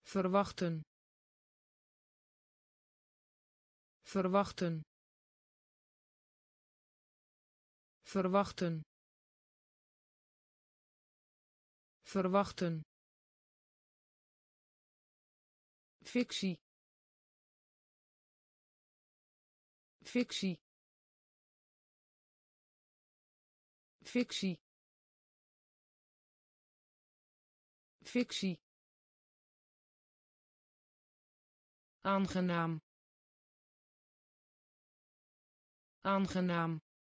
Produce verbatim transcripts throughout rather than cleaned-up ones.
verwachten verwachten verwachten verwachten fictie fictie fictie fictie aangenaam aangenaam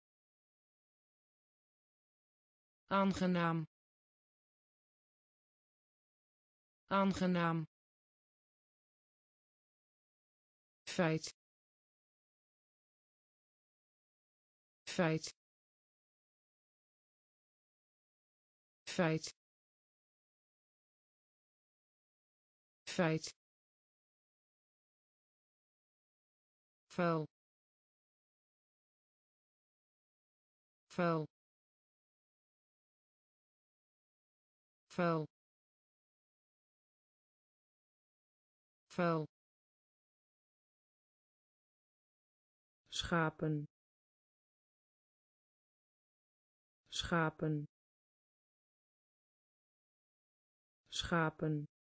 aangenaam aangenaam feit feit feit feit vuil vuil vuil vuil schapen schapen schapen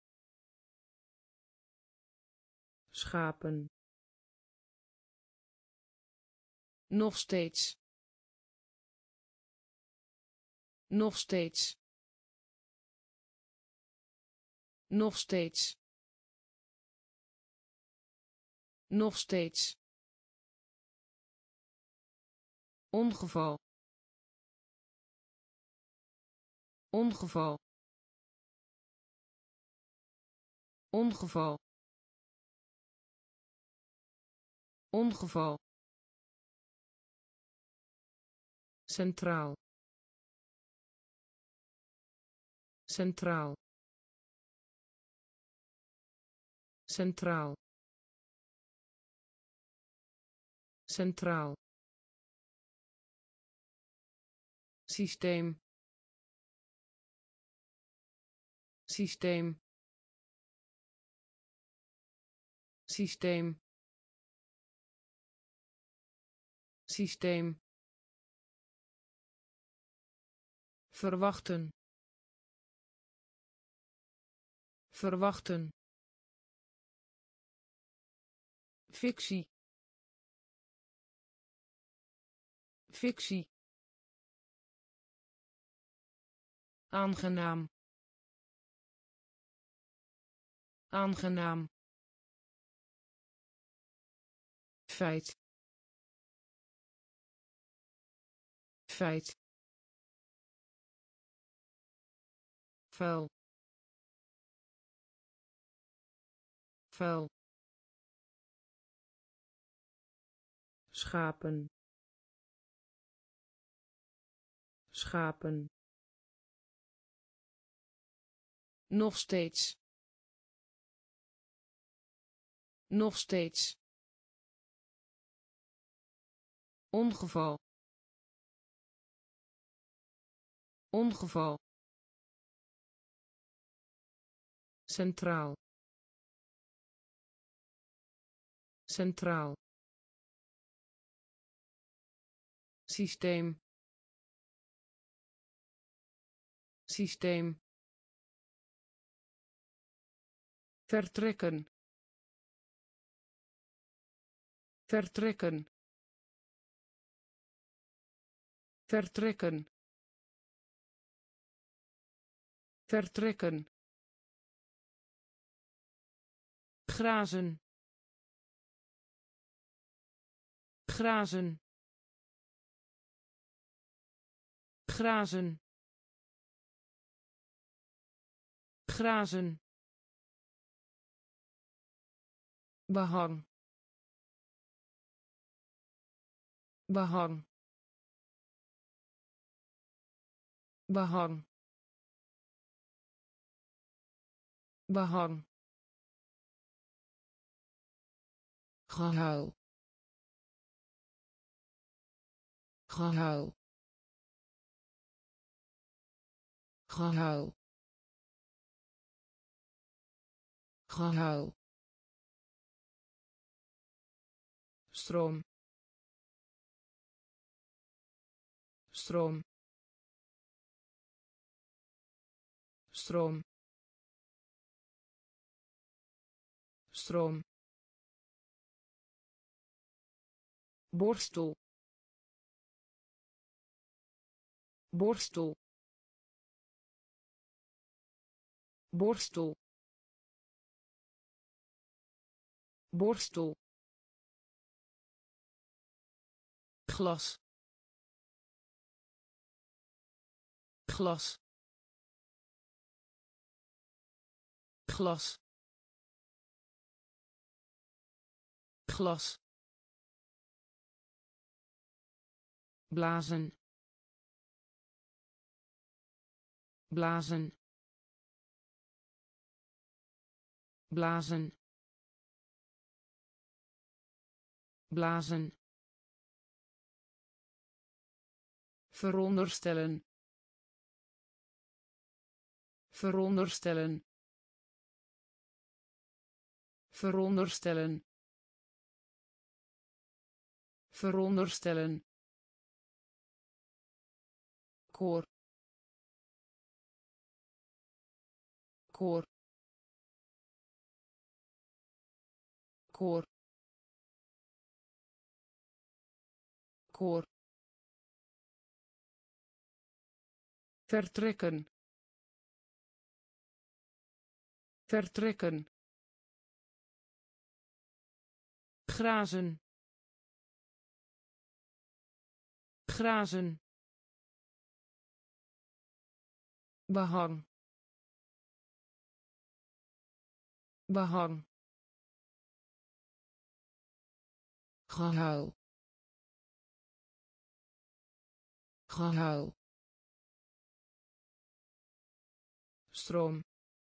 schapen nog steeds nog steeds nog steeds nog steeds ongeval ongeval ongeval ongeval centraal centraal centraal centraal systeem systeem systeem systeem verwachten verwachten fictie fictie aangenaam aangenaam feit feit vuil vuil schapen schapen nog steeds nog steeds ongeval ongeval centraal centraal systeem systeem vertrekken vertrekken vertrekken vertrekken grazen grazen grazen grazen behang behang behang behang gehuil gehuil gehuil gehuil, stroom, stroom, stroom, stroom, borstel, borstel, borstel, borstel, glas, glas, glas, glas, blazen, blazen, blazen, blazen, veronderstellen, veronderstellen, veronderstellen, veronderstellen, koor, koor, koor, koor, vertrekken, vertrekken, grazen, grazen, behang, behang, gehuil, gehuil, stroom,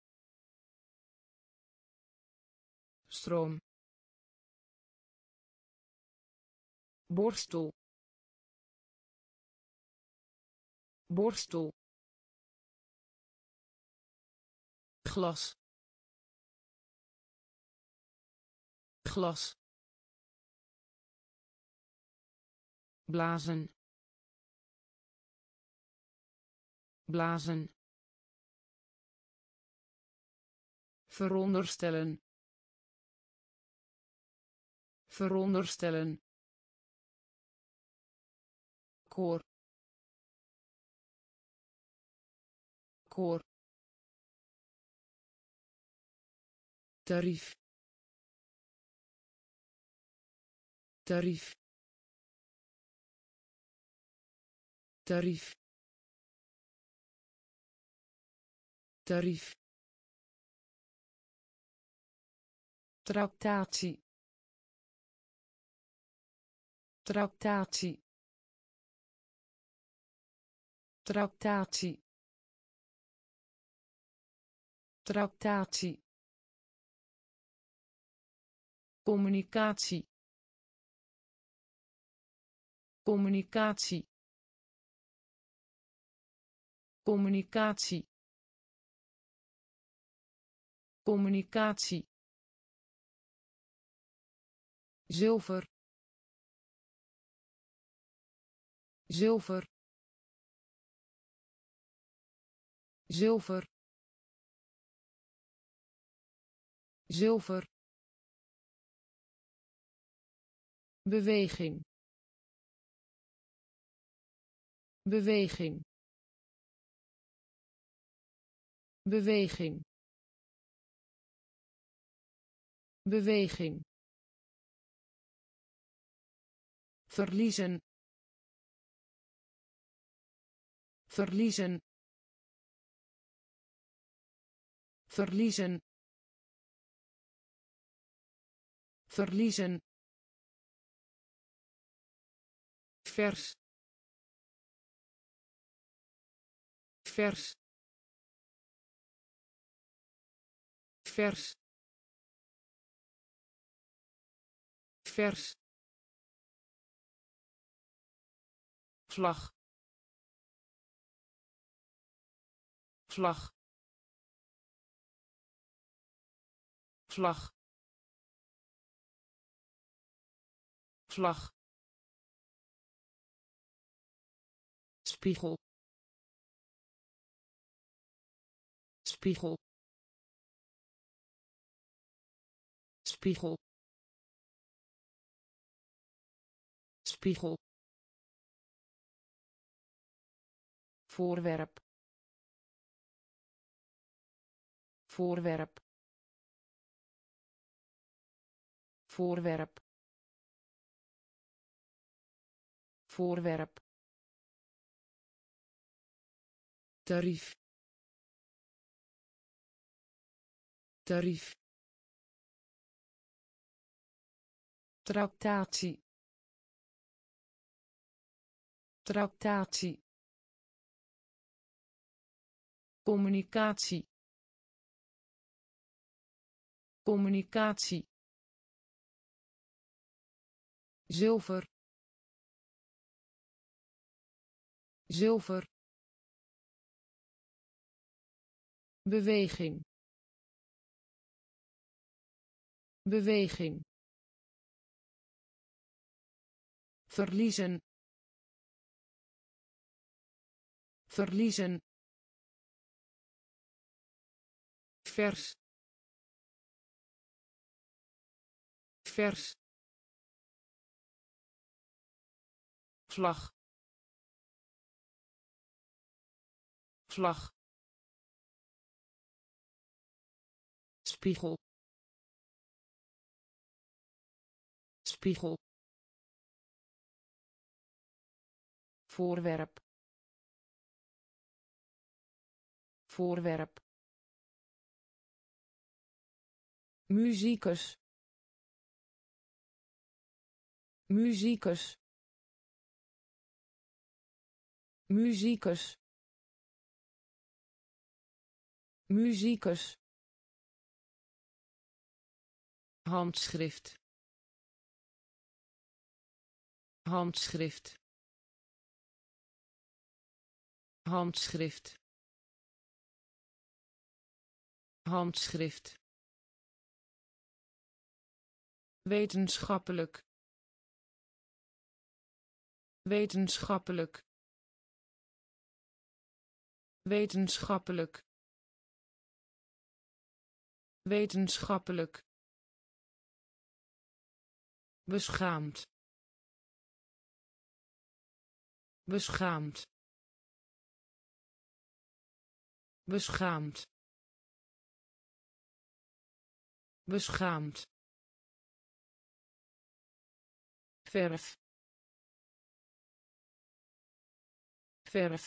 stroom, borstel, borstel, glas, glas, blazen, blazen, veronderstellen, veronderstellen, koor, koor, tarief, tarief, tarief, tarief, tractatie, tractatie, tractatie, tractatie, communicatie, communicatie, communicatie, communicatie, zilver, zilver, zilver, zilver, beweging, beweging, beweging, beweging, verliezen, verliezen, verliezen, verliezen, vers, vers, vers, vers, vlag, vlag, vlag vlag spiegel spiegel spiegel spiegel voorwerp voorwerp voorwerp voorwerp tarief tarief tractatie tractatie communicatie communicatie zilver zilver beweging beweging verliezen verliezen vers vers vlag vlag spiegel spiegel voorwerp voorwerp muzikus muzikus muzikus muzikus handschrift handschrift handschrift handschrift wetenschappelijk wetenschappelijk wetenschappelijk wetenschappelijk beschaamd beschaamd beschaamd beschaamd verf verf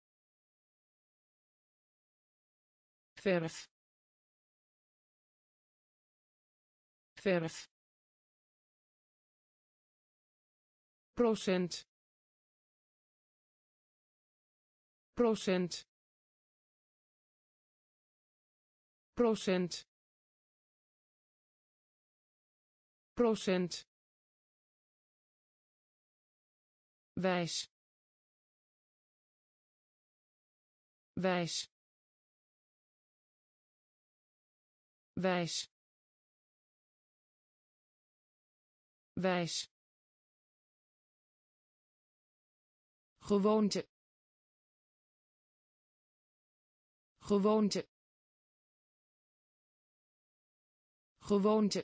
verf verf procent procent procent procent wijs wijs wijs wijs gewoonte gewoonte gewoonte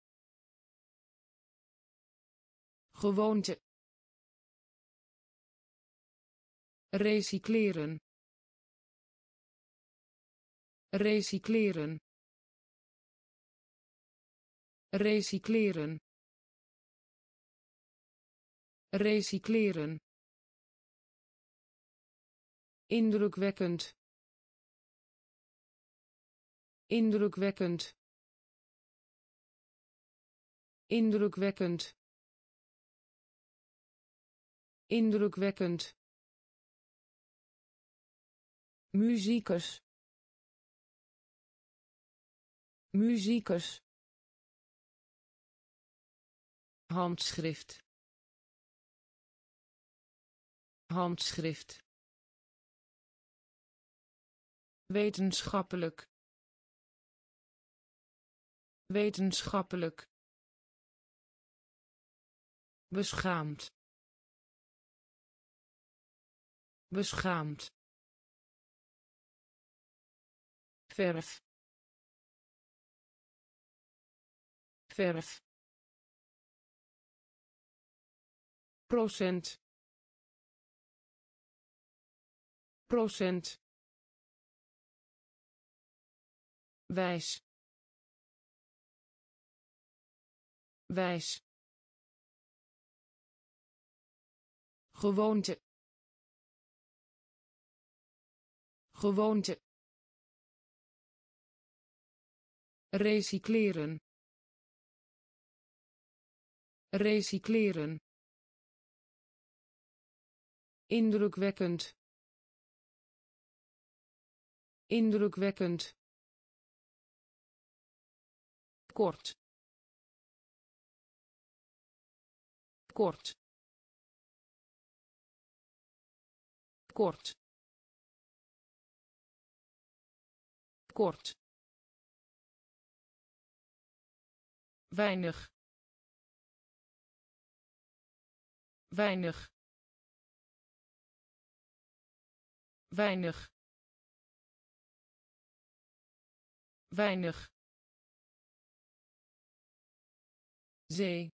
gewoonte recycleren recycleren recycleren recycleren indrukwekkend indrukwekkend indrukwekkend indrukwekkend muzikus muzikus handschrift handschrift wetenschappelijk wetenschappelijk, beschaamd, beschaamd, verf, verf, procent, procent, wijs, wijs, gewoonte, gewoonte, recycleren, recycleren, indrukwekkend, indrukwekkend, kort, kort, kort, kort, weinig, weinig, weinig, weinig, zee,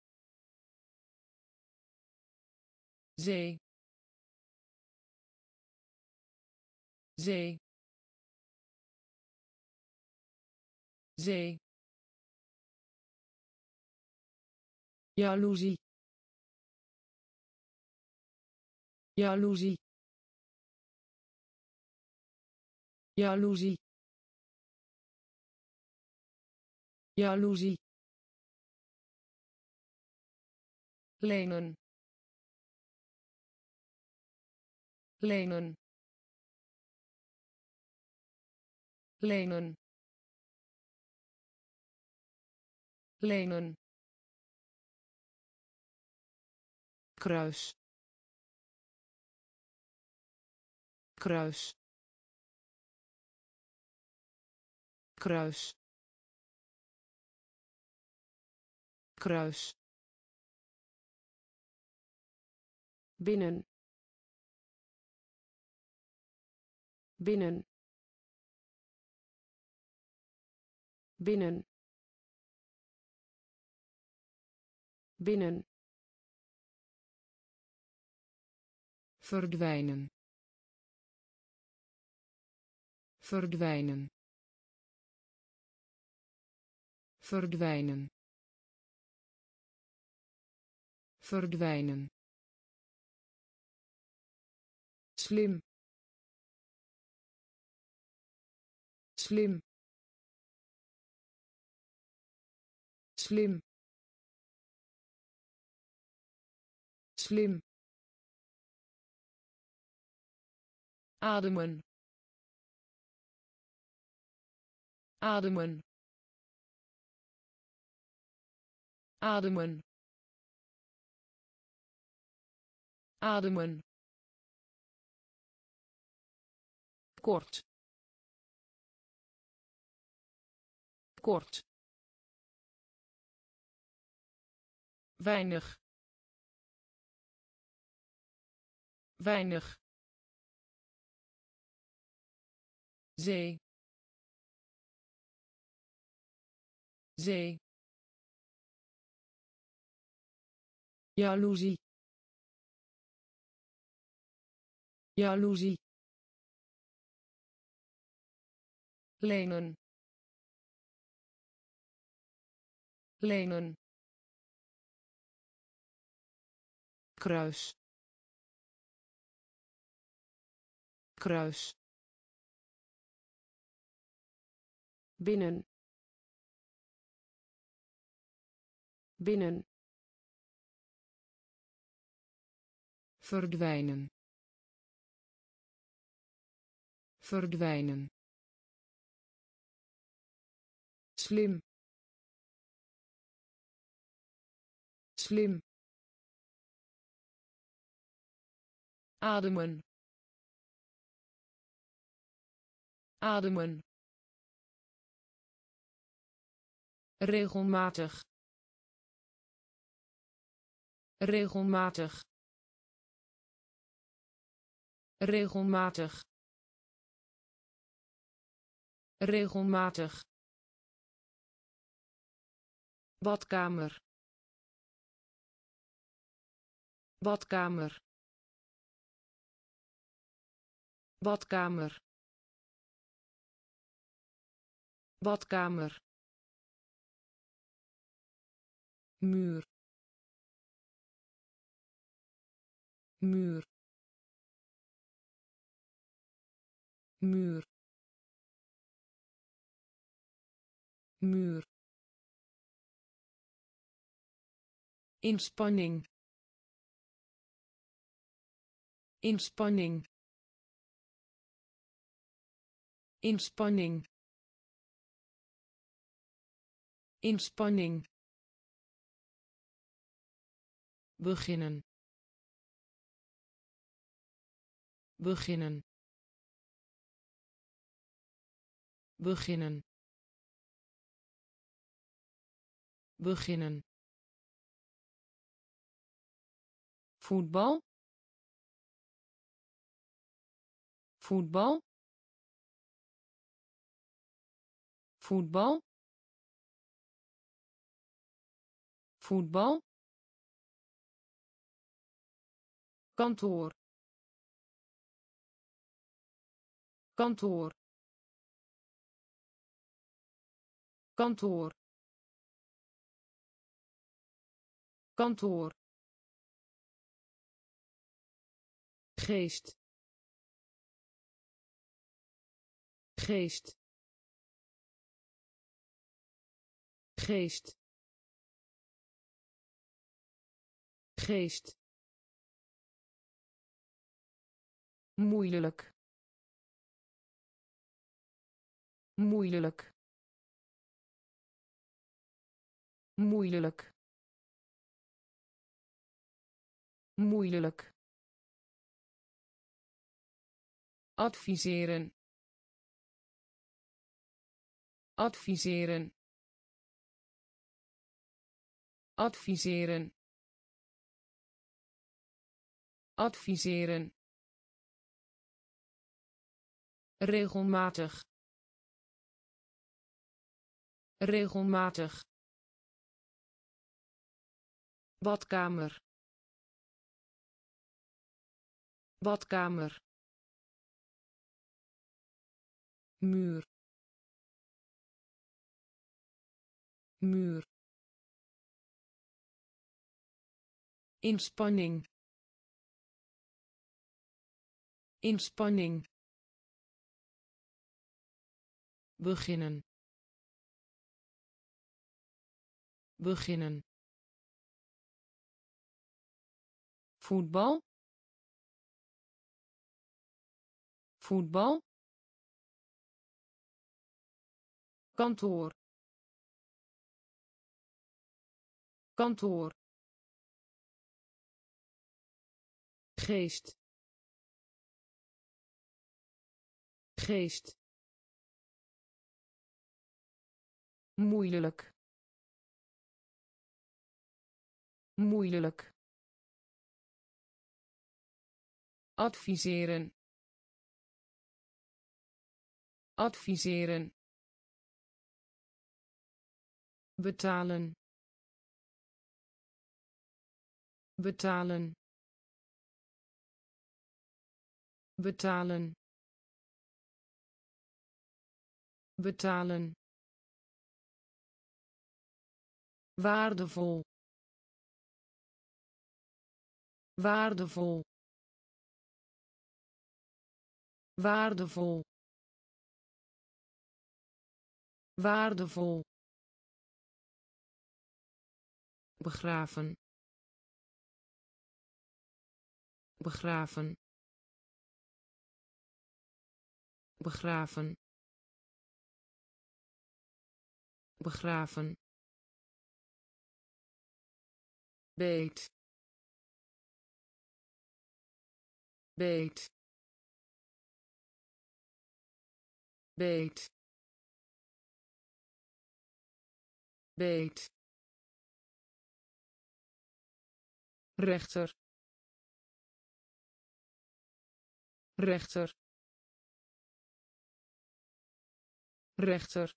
zee, zee, zee, jaloezie, jaloezie, jaloezie, jaloezie, lenen, lenen, lenen, lenen, kruis, kruis, kruis, kruis, binnen, binnen, binnen, binnen, verdwijnen, verdwijnen, verdwijnen, verdwijnen, slim, slim, slim, slim, ademen, ademen, ademen, ademen, kort, kort, weinig, weinig, zee, zee, jaloezie, jaloezie, lenen, lenen, kruis, kruis, binnen, binnen, verdwijnen, verdwijnen, slim, slim, ademen, ademen, regelmatig regelmatig regelmatig regelmatig badkamer badkamer badkamer badkamer muur muur muur muur inspanning inspanning inspanning inspanning beginnen beginnen beginnen beginnen voetbal voetbal voetbal voetbal kantoor kantoor kantoor kantoor geest geest geest geest moeilijk moeilijk moeilijk moeilijk adviseren adviseren adviseren adviseren regelmatig regelmatig badkamer badkamer muur muur inspanning inspanning beginnen beginnen voetbal voetbal kantoor kantoor geest geest moeilijk moeilijk adviseren adviseren betalen betalen betalen betalen waardevol waardevol waardevol waardevol begraven begraven begraven begraven beet beet beet beet, rechter, rechter, rechter,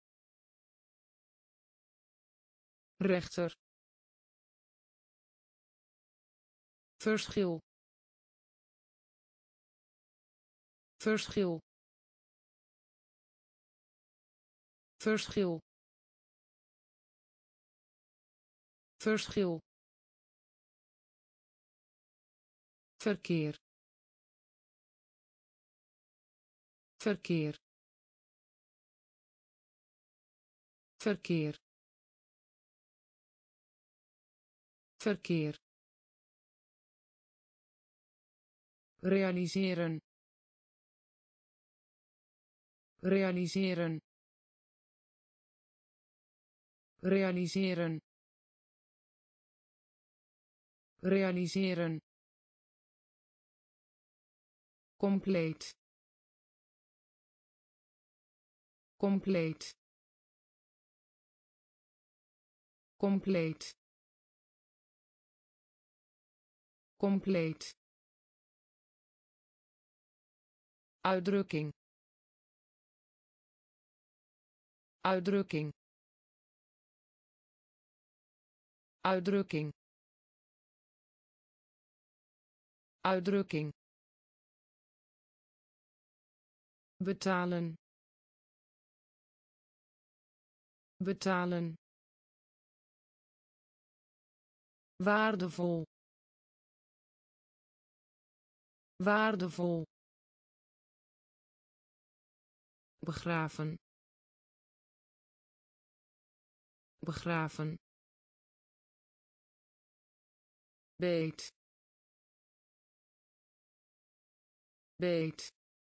rechter, verschil, verschil, verschil, verschil, verkeer, verkeer, verkeer, verkeer, realiseren, realiseren, realiseren, realiseren, compleet, compleet, compleet, compleet, uitdrukking, uitdrukking, uitdrukking, uitdrukking, betalen, betalen, waardevol, waardevol, begraven, begraven, beet, beet,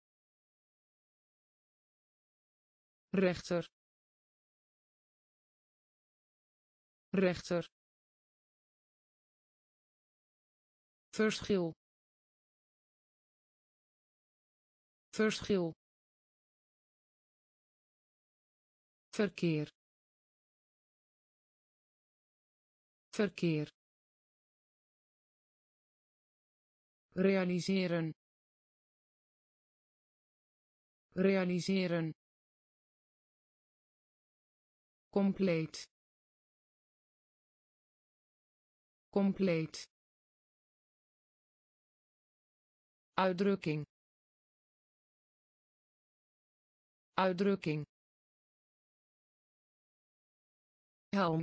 rechter, rechter, verschil, verschil, verkeer, verkeer, realiseren, realiseren, compleet, compleet, uitdrukking, uitdrukking, helm,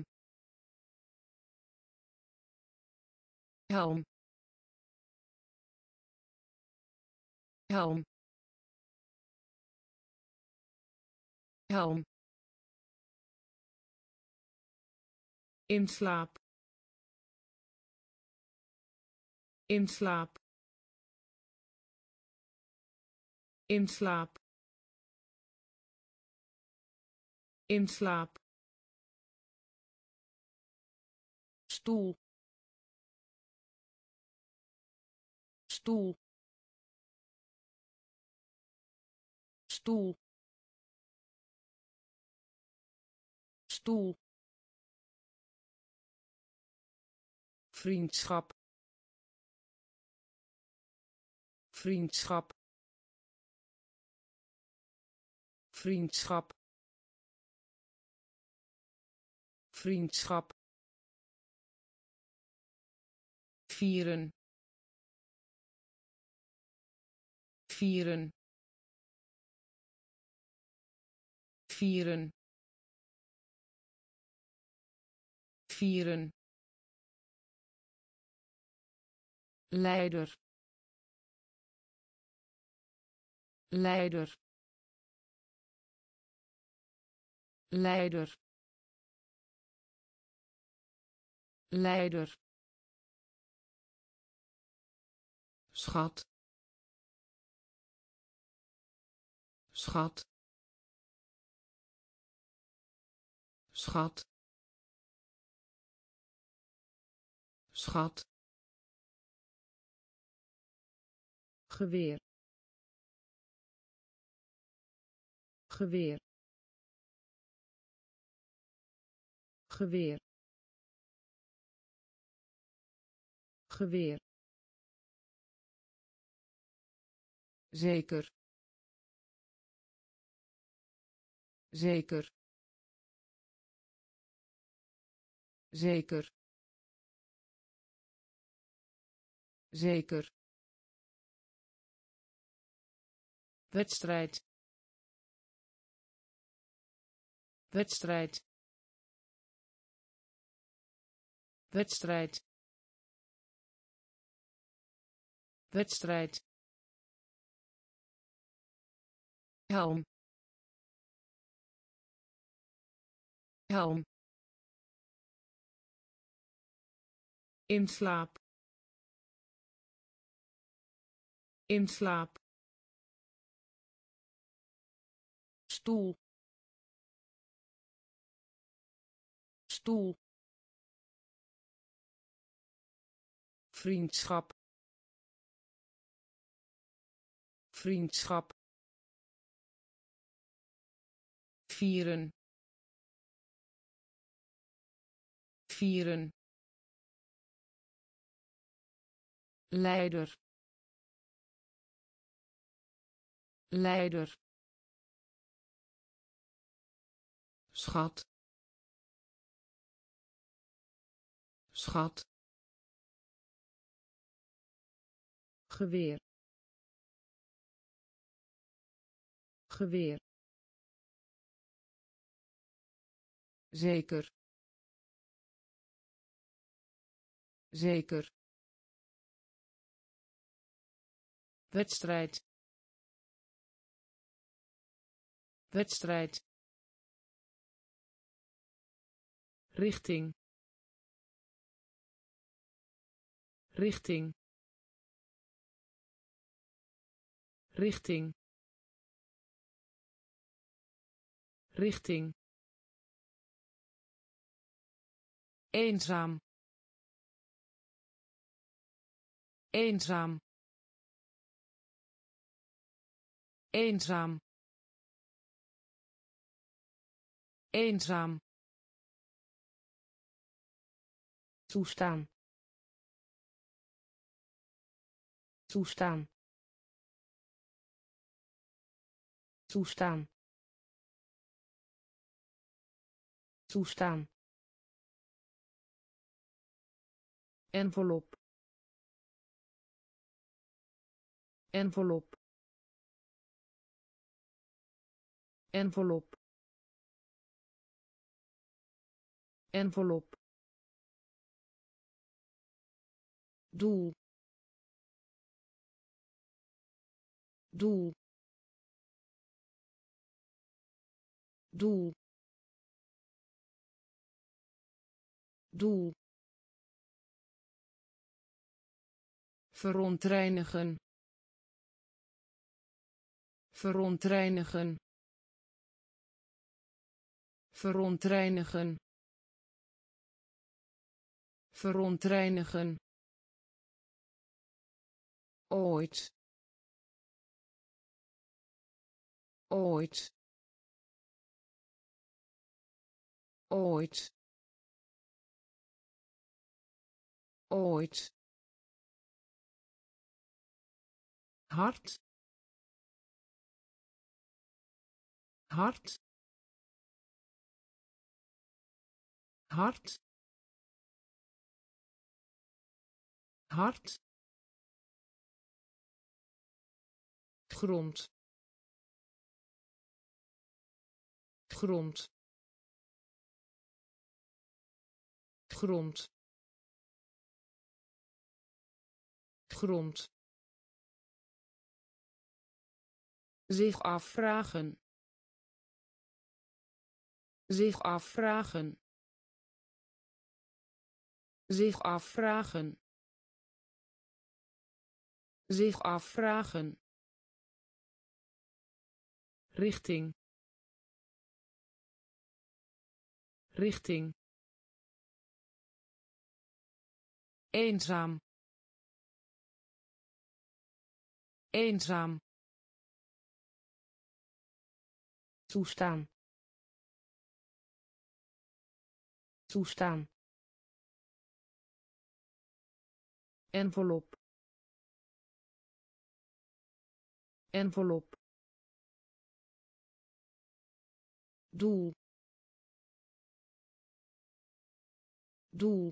helm, helm, helm, in slaap, in slaap, in slaap, in slaap, stoel, stoel, stoel, stoel, vriendschap, vriendschap, vriendschap, vriendschap, vieren, vieren, vieren, vieren, leider, leider, leider, leider, schat, schat, schat, schat, geweer, geweer, geweer geweer zeker zeker zeker zeker wedstrijd wedstrijd wedstrijd wedstrijd helm helm in slaap in slaap stoel stoel vriendschap vriendschap vieren vieren leider leider schat schat geweer geweer zeker zeker wedstrijd wedstrijd richting richting richting richting eenzaam eenzaam eenzaam eenzaam toestaan toestaan toestaan toestaan envelop envelop envelop envelop doel doel doel doel verontreinigen verontreinigen verontreinigen verontreinigen ooit ooit ooit ooit hard hard hard hard grond grond grond grond zich afvragen zich afvragen zich afvragen zich afvragen richting richting eenzaam eenzaam toestaan toestaan envelop envelop doel doel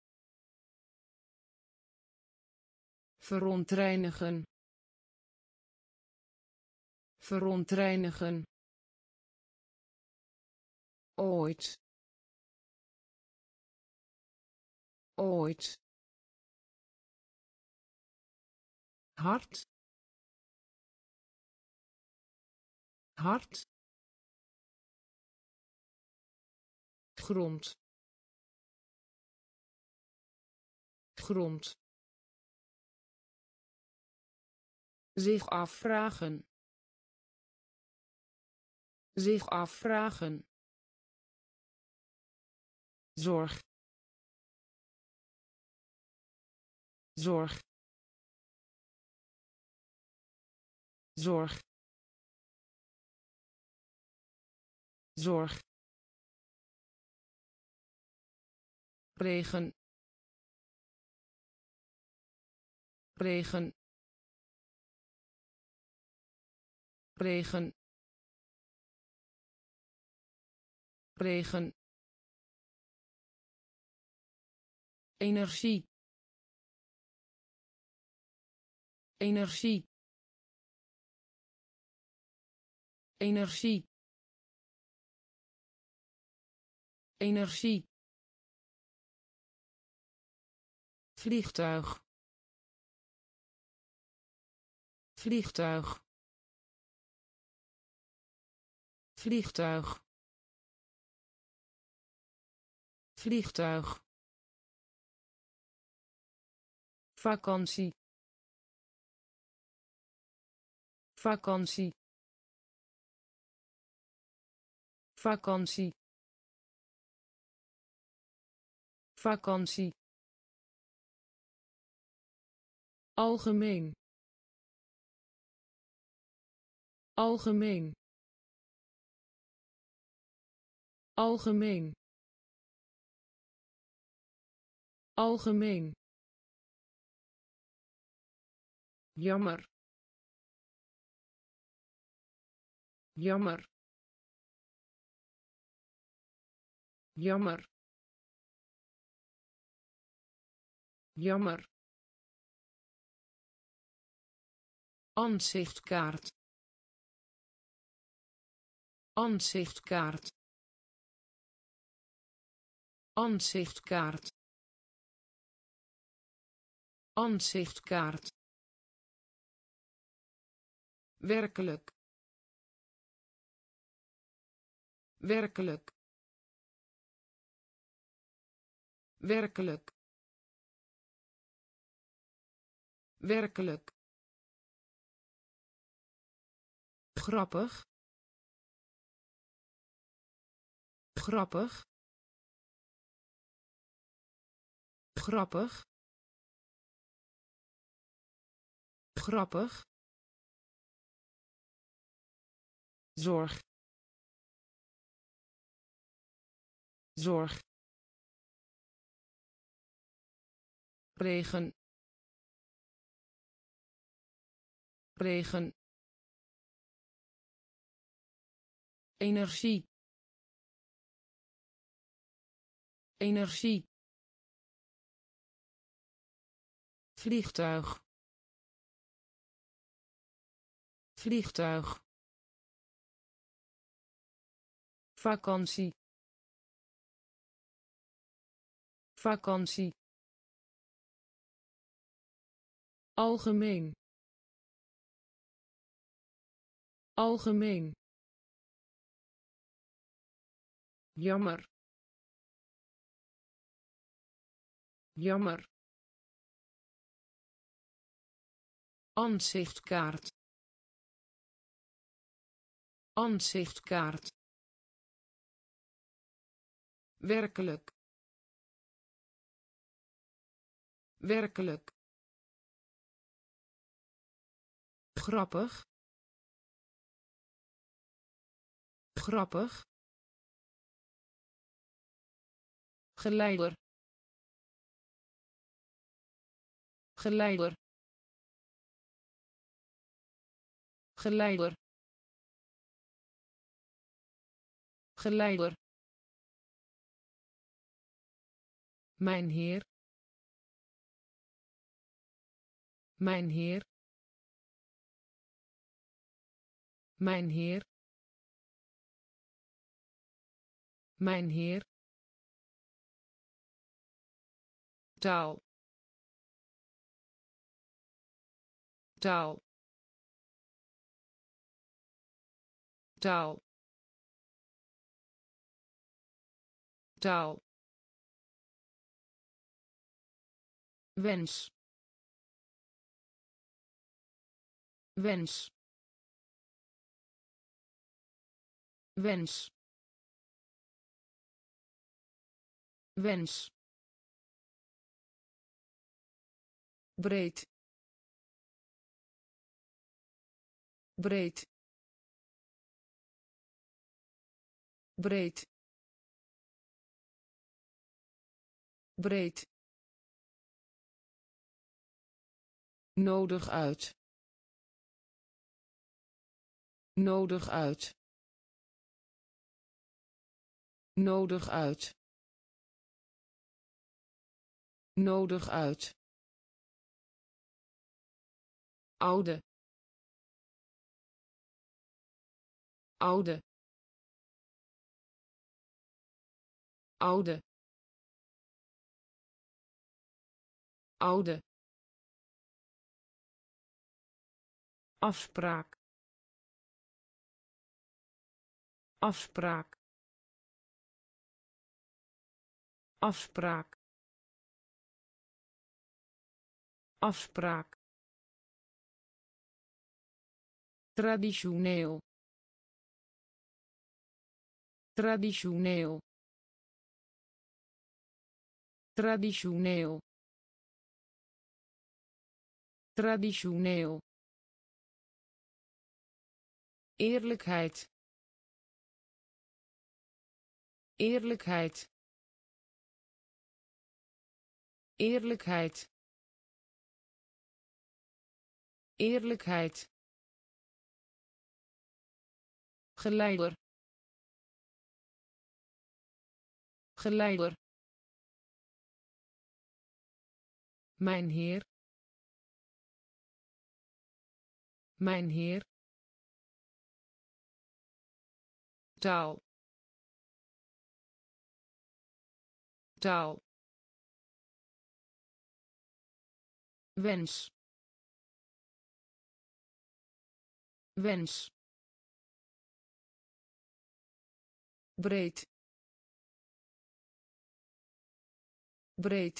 verontreinigen verontreinigen ooit ooit hard hard grond grond zich afvragen zich afvragen zorg zorg zorg zorg regen regen regen regen energie energie energie energie vliegtuig vliegtuig vliegtuig vliegtuig vakantie vakantie vakantie vakantie algemeen algemeen algemeen algemeen jammer jammer jammer jammer aanzichtkaart aanzichtkaart aanzichtkaart aanzichtkaart werkelijk werkelijk werkelijk werkelijk grappig grappig grappig grappig zorg zorg regen regen energie energie vliegtuig vliegtuig vakantie vakantie algemeen algemeen jammer jammer aanzichtkaart aanzichtkaart werkelijk werkelijk grappig grappig geleider geleider geleider geleider mijn heer mijn heer mijn heer mijn heer taal taal taal taal wens wens wens wens breed breed breed breed nodig uit nodig uit nodig uit nodig uit oude oude oude oude afspraak afspraak afspraak afspraak traditioneel traditioneel traditioneel traditioneel eerlijkheid eerlijkheid eerlijkheid eerlijkheid geleider geleider mijn heer mijn heer taal taal wens wens breed breed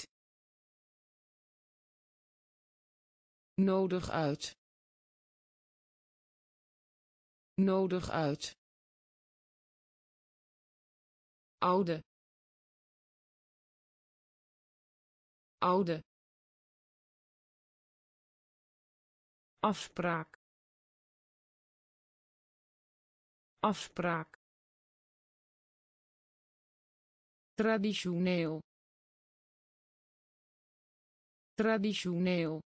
nodig uit nodig uit oude oude afspraak afspraak traditioneel traditioneel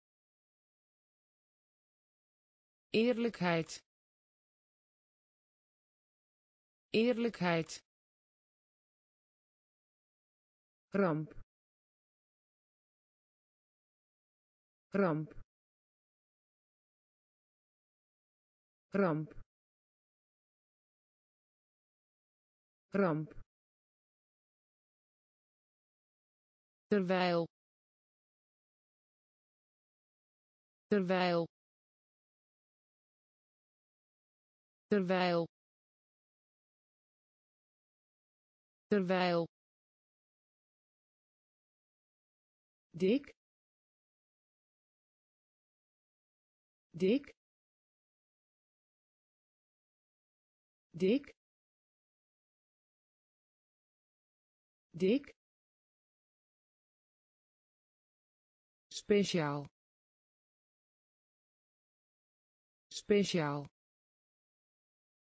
eerlijkheid eerlijkheid ramp ramp ramp ramp terwijl terwijl terwijl terwijl dik dik dik dik speciaal speciaal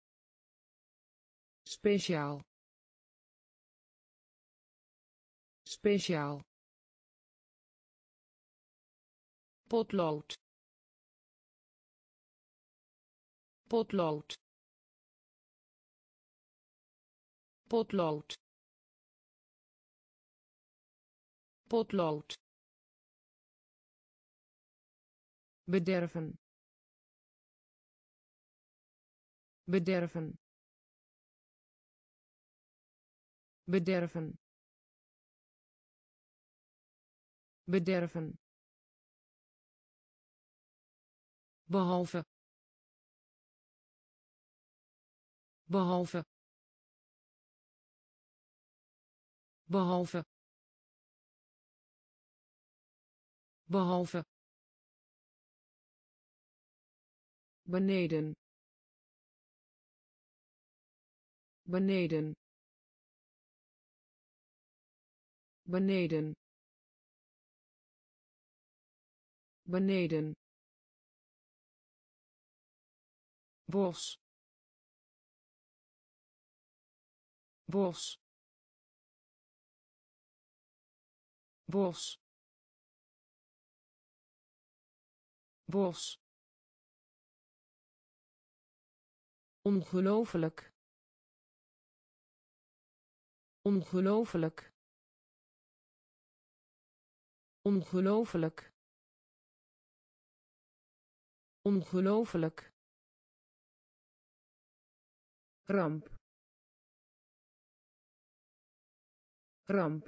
speciaal speciaal potlood potlood potlood potlood bederven bederven bederven bederven behalve behalve behalve behalve beneden beneden beneden beneden bos bos bos bos ongelooflijk ongelooflijk ongelooflijk ongelooflijk ramp ramp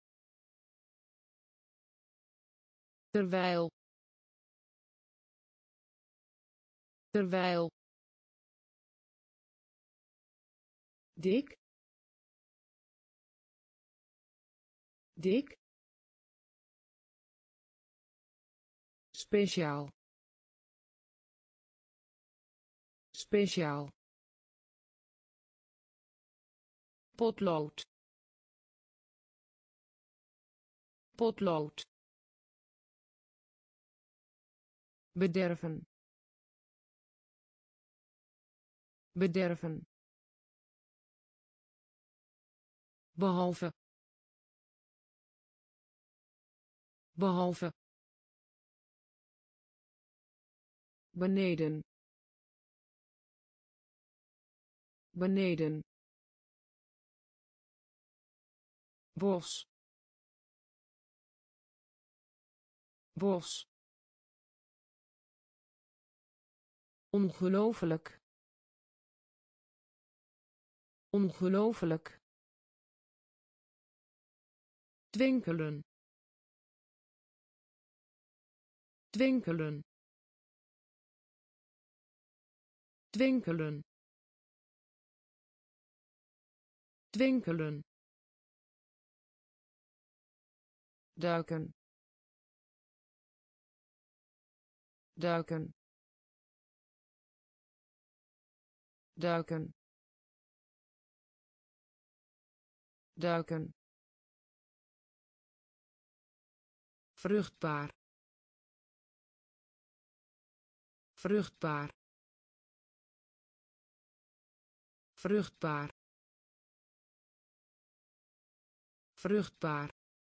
terwijl terwijl dik dik speciaal speciaal potlood potlood bederven bederven behalve behalve beneden beneden bos bos ongelooflijk ongelooflijk twinkelen twinkelen twinkelen twinkelen duiken duiken duiken duiken vruchtbaar vruchtbaar vruchtbaar vruchtbaar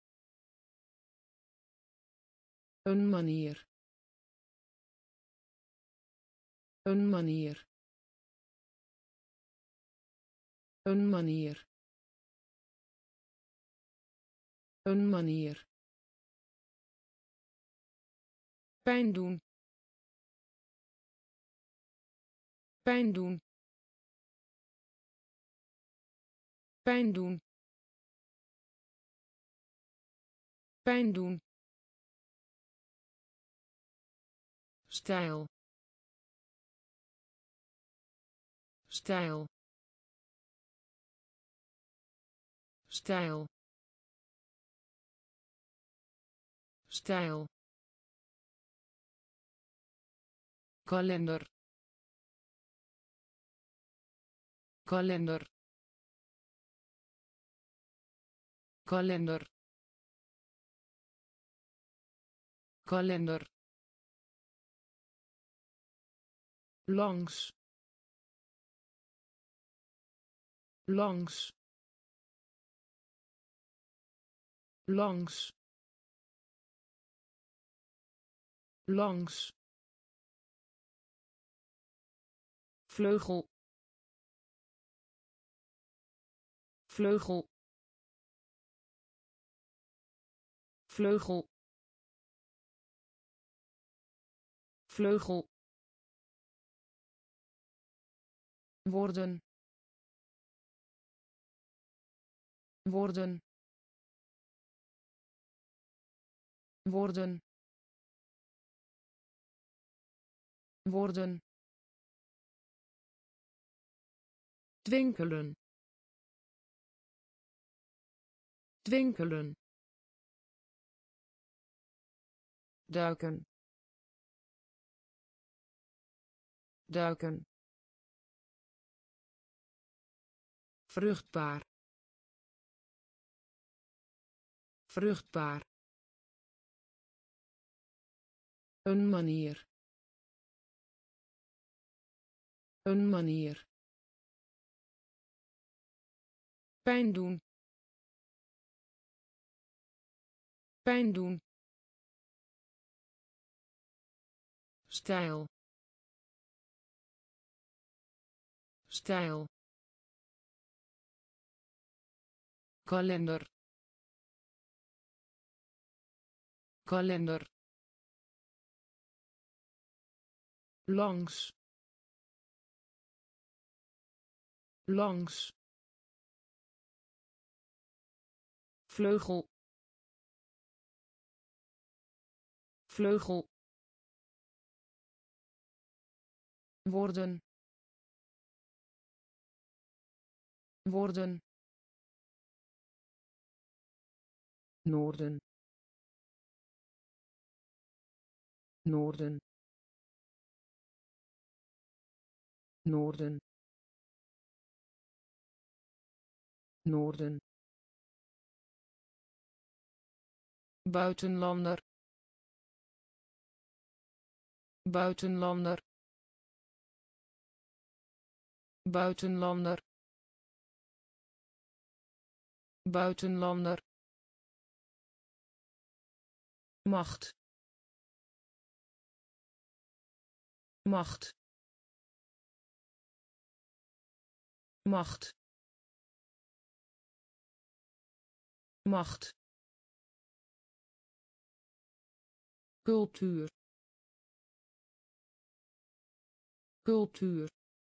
een manier een manier een manier een manier pijn doen pijn doen pijn doen pijn doen stijl stijl stijl stijl kalender kalender kalender kalender langs langs langs langs vleugel vleugel vleugel vleugel worden worden worden worden twinkelen twinkelen duiken duiken vruchtbaar vruchtbaar een manier een manier pijn doen pijn doen stijl stijl kalender kalender langs langs vleugel vleugel worden worden noorden noorden noorden noorden buitenlander buitenlander buitenlander buitenlander macht macht macht macht cultuur cultuur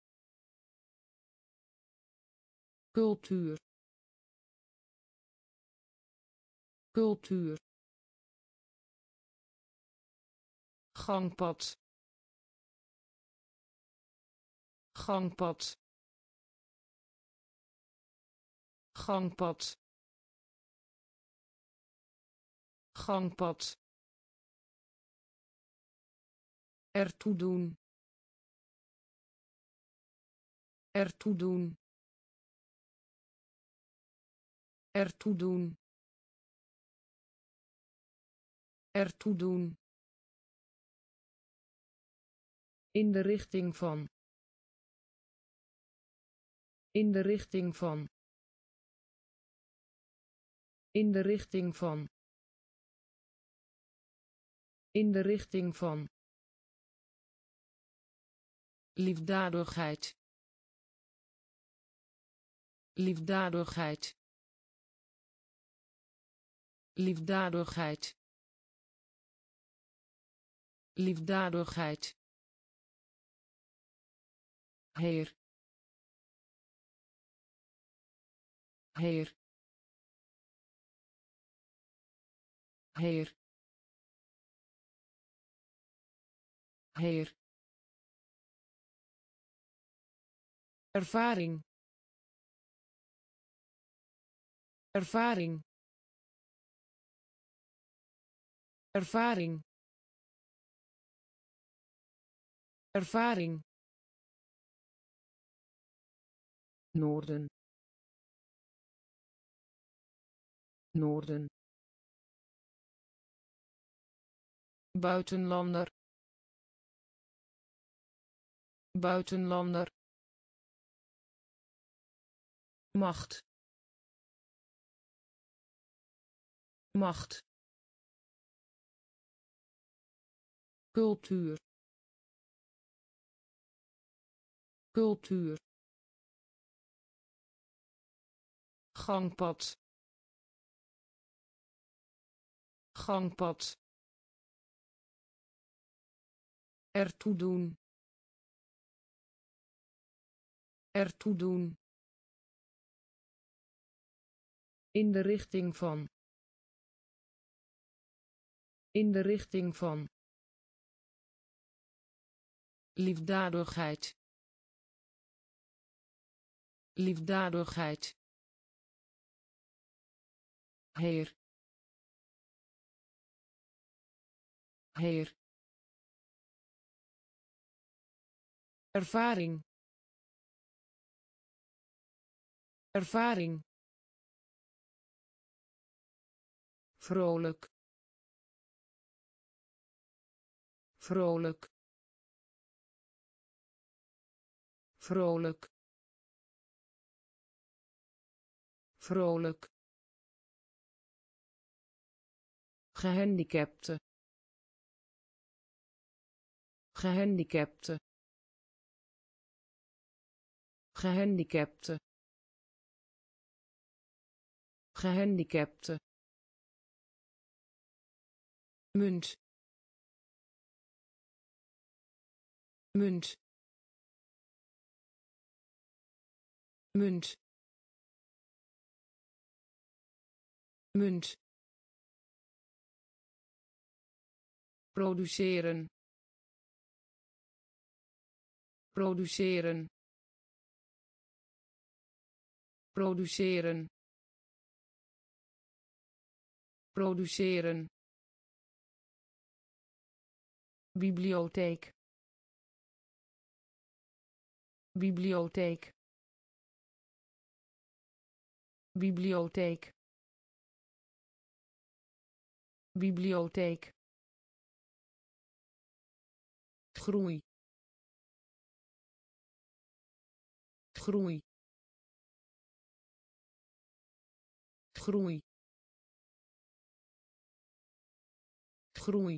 cultuur cultuur gangpad gangpad gangpad gangpad ertoe doen ertoe doen ertoe doen ertoe doen in de richting van in de richting van in de richting van in de richting van liefdadigheid liefdadigheid liefdadigheid liefdadigheid heer heer heer heer ervaring ervaring ervaring ervaring noorden noorden buitenlander buitenlander macht macht, cultuur, cultuur, gangpad, gangpad, ertoe doen, ertoe doen, in de richting van, in de richting van, liefdadigheid, liefdadigheid, heer, heer, ervaring, ervaring, vrolijk, vrolijk, vrolijk, vrolijk, gehandicapte, gehandicapte, gehandicapte, gehandicapte, munt, munt, munt, munt, produceren, produceren, produceren, produceren, bibliotheek, bibliotheek, bibliotheek, bibliotheek, groei, groei, groei, groei,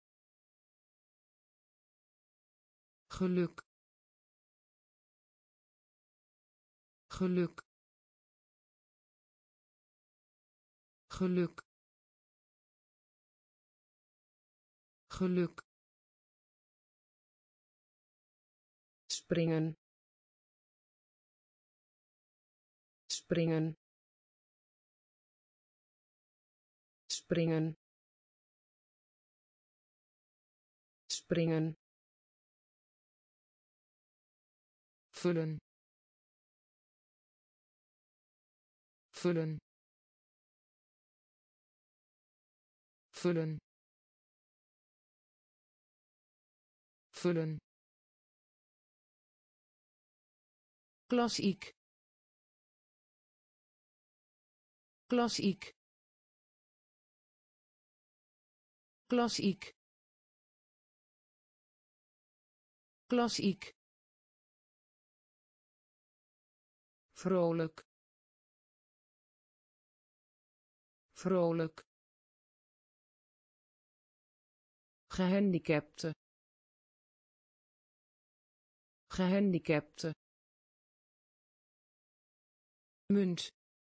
geluk, geluk, geluk, geluk, springen, springen, springen, springen, vullen, vullen, vullen, vullen, klassiek, klassiek, klassiek, klassiek, vrolijk, vrolijk, gehandicapte, gehandicapte, munt,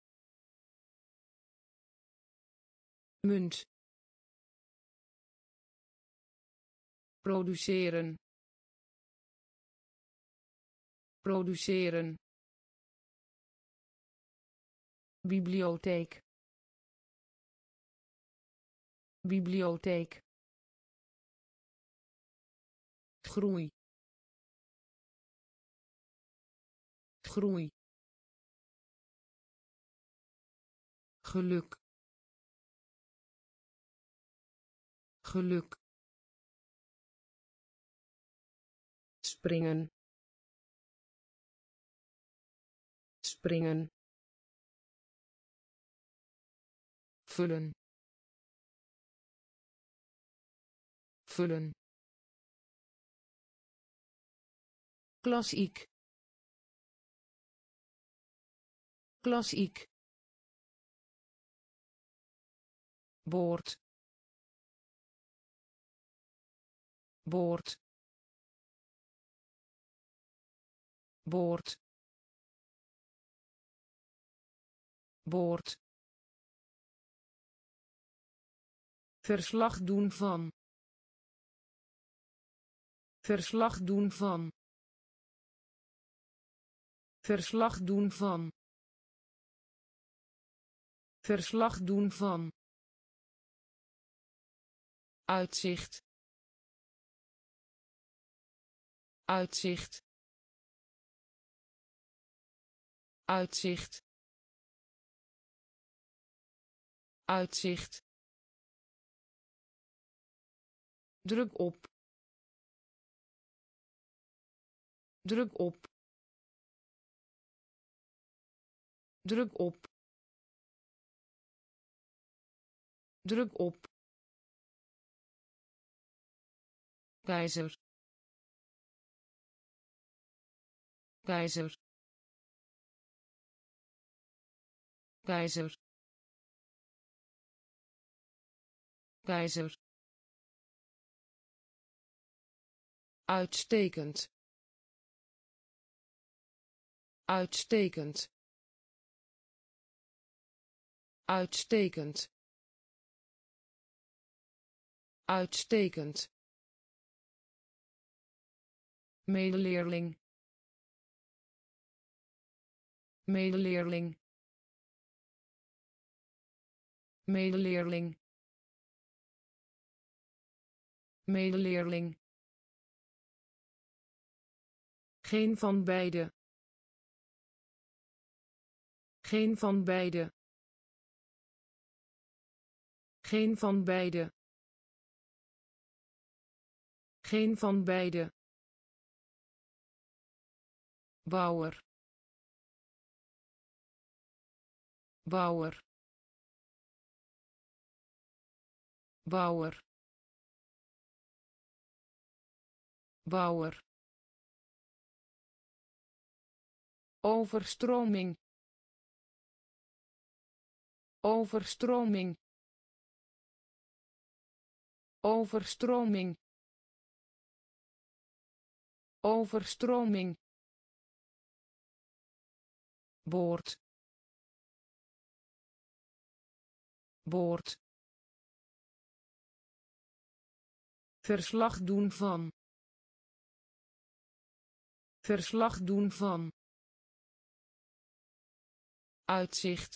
munt, produceren, produceren, bibliotheek, bibliotheek, groei, groei, geluk, geluk, springen, springen, vullen, vullen, klassiek, klassiek, boord boord boord boord verslag doen van verslag doen van verslag doen van verslag doen van uitzicht uitzicht uitzicht uitzicht druk op druk op druk op druk op keizer keizer keizer keizer uitstekend uitstekend uitstekend uitstekend medeleerling medeleerling medeleerling medeleerling geen van beide geen van beide geen van beide geen van beide bouwer bouwer bouwer bouwer overstroming overstroming overstroming overstroming boord boord verslag doen van verslag doen van uitzicht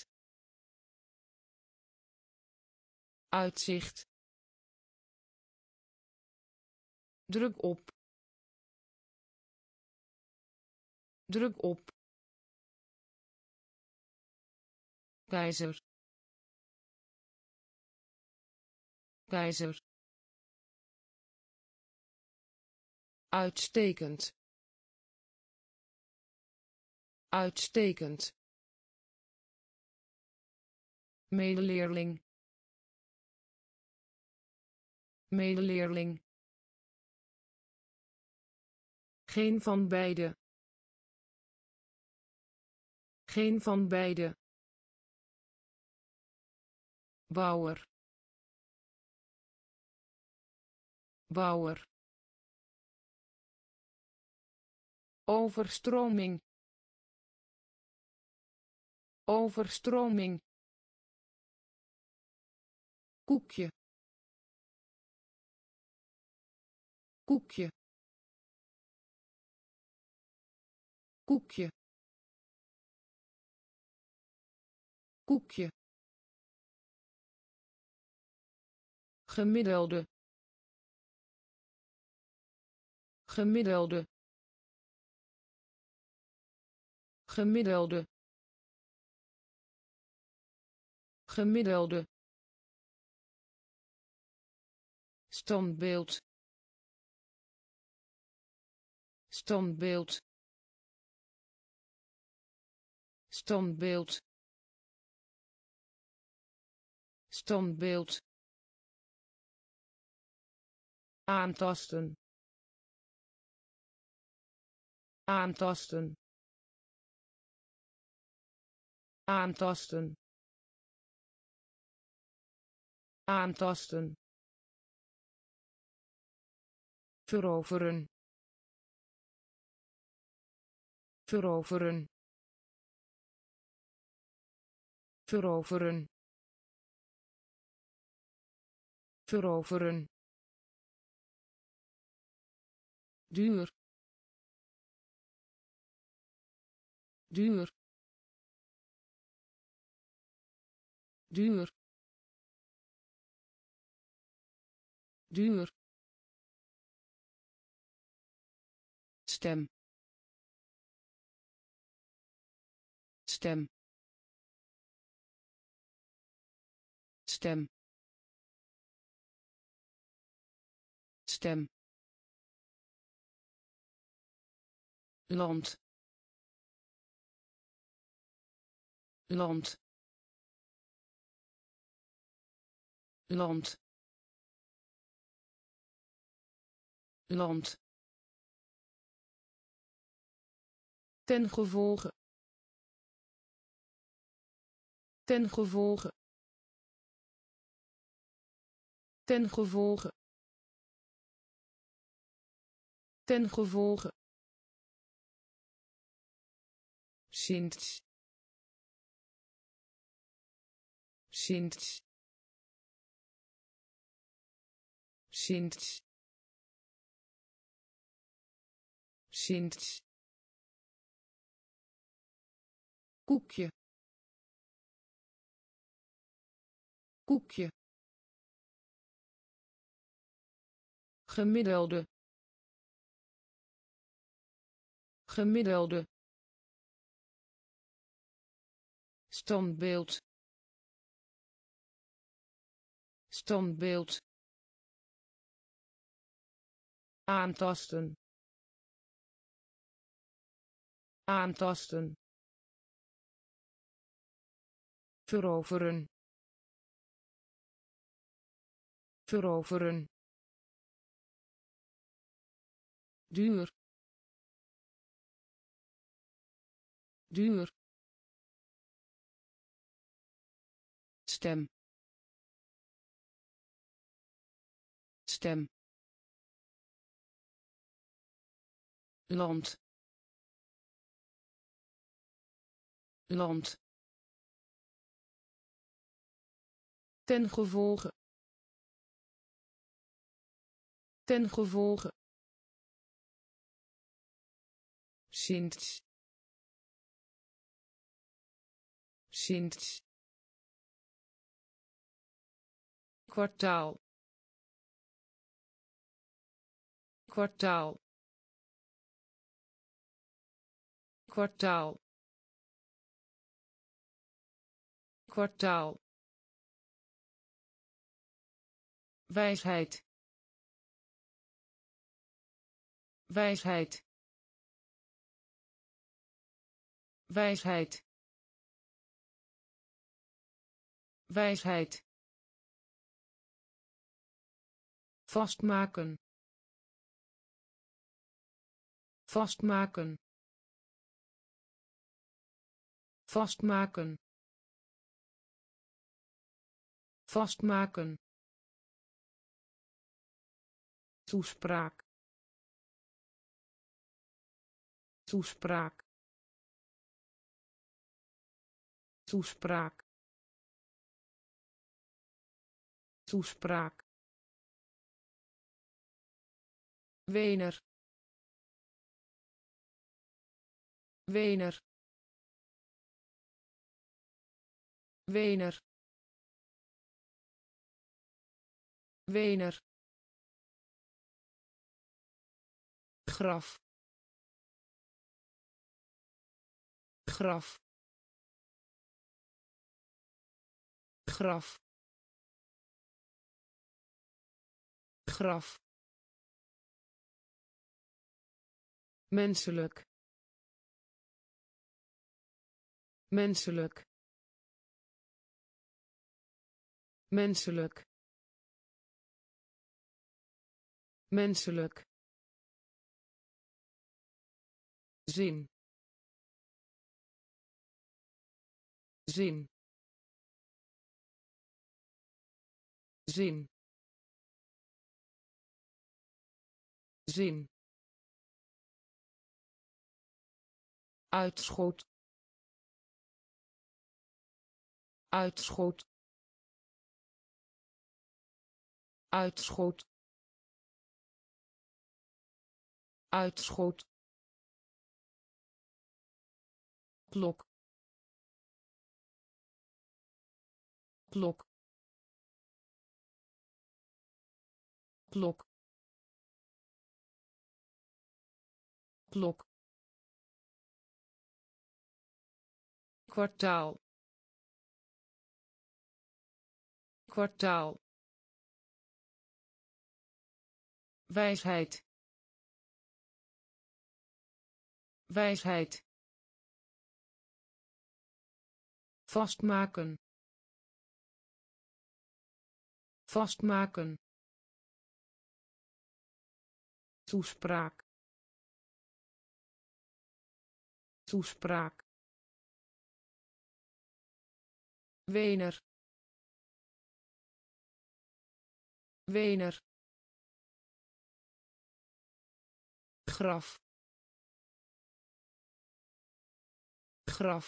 uitzicht druk op druk op keizer keizer uitstekend uitstekend medeleerling medeleerling geen van beide geen van beide bouwer bouwer overstroming overstroming koekje koekje koekje koekje gemiddelde gemiddelde gemiddelde gemiddelde standbeeld standbeeld standbeeld standbeeld aantasten aantasten aantasten aantasten, veroveren, veroveren, veroveren, veroveren, duur, duur, duur, duur, stem, stem, stem, stem, land, land, land, land, ten gevolge, ten gevolge, ten gevolge, ten gevolge, sinds, sinds, sinds, sinds, koekje, koekje, gemiddelde, gemiddelde, standbeeld, standbeeld, aantasten, aantasten, veroveren, veroveren, duur, duur, stem, stem, land, land, ten gevolge, ten gevolge, sinds, sinds, kwartaal, kwartaal, kwartaal, kwartaal, wijsheid, wijsheid, wijsheid, wijsheid, vastmaken, vastmaken, vastmaken, vastmaken, toespraak, toespraak, toespraak, toespraak, Wener, Wener, Wener, Wener, graf, graf, graf, graf, menselijk, menselijk, menselijk, menselijk, zin, zin, zin, zin, uitschot, uitschot, uitschot, uitschot, klok, klok, klok, klok, kwartaal, kwartaal, wijsheid, wijsheid, vastmaken, vastmaken, toespraak, toespraak, Wener, Wener, graf, graf,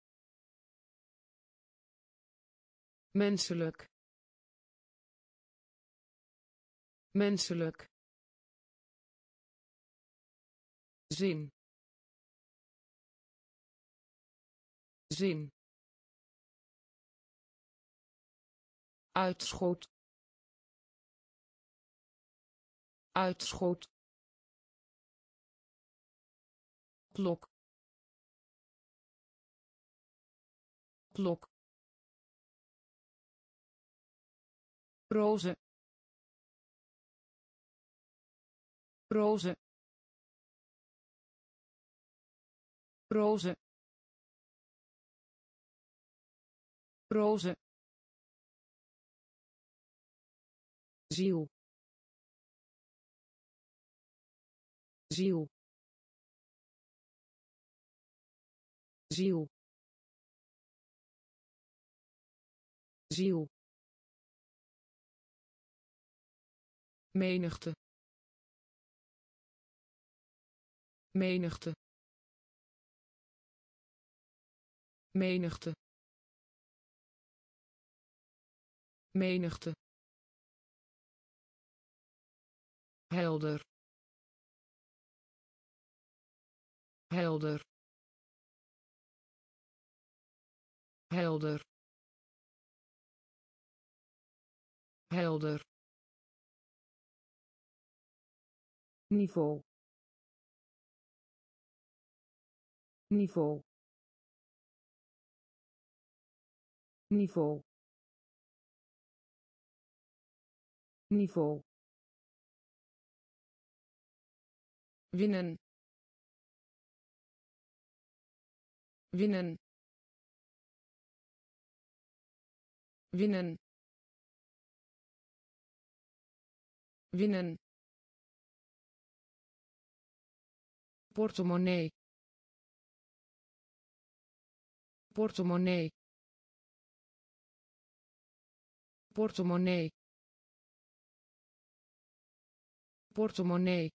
menselijk, menselijk, zin, zin, uitschot, uitschot, klok, klok, roze, roze, roze, roze, ziel, ziel, ziel, ziel, menigte, menigte, menigte, menigte, helder, helder, helder, helder, niveau, niveau, niveau, niveau, winnen, winnen, winnen, winnen, portemonnee, portemonnee, portemonnee, portemonnee,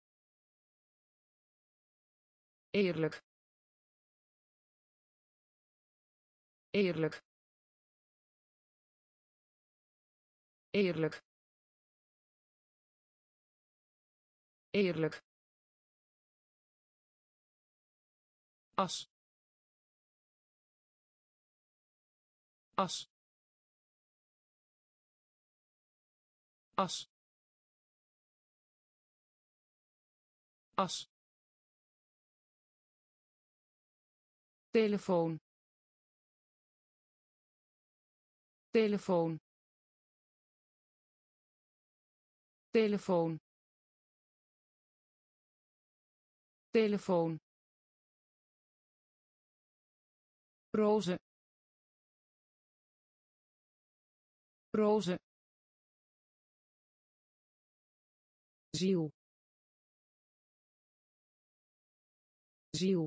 eerlijk, eerlijk, eerlijk, eerlijk, as, as, as, as, telefoon, telefoon, telefoon, telefoon, roze, roze, ziel, ziel,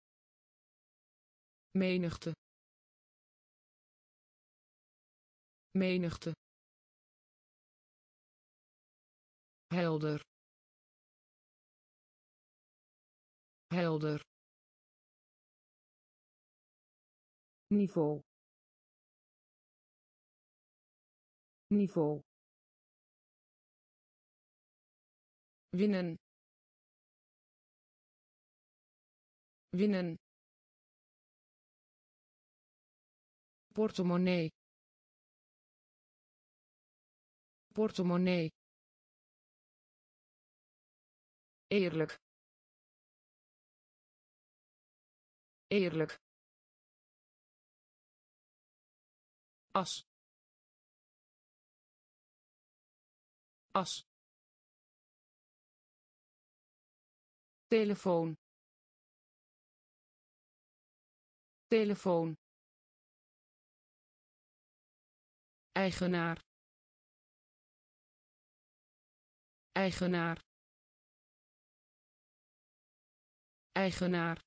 menigte, menigte, helder, helder, niveau, niveau, winnen, winnen, portemonnee, portemonnee, eerlijk, eerlijk, as, as, telefoon, telefoon, eigenaar, eigenaar, eigenaar,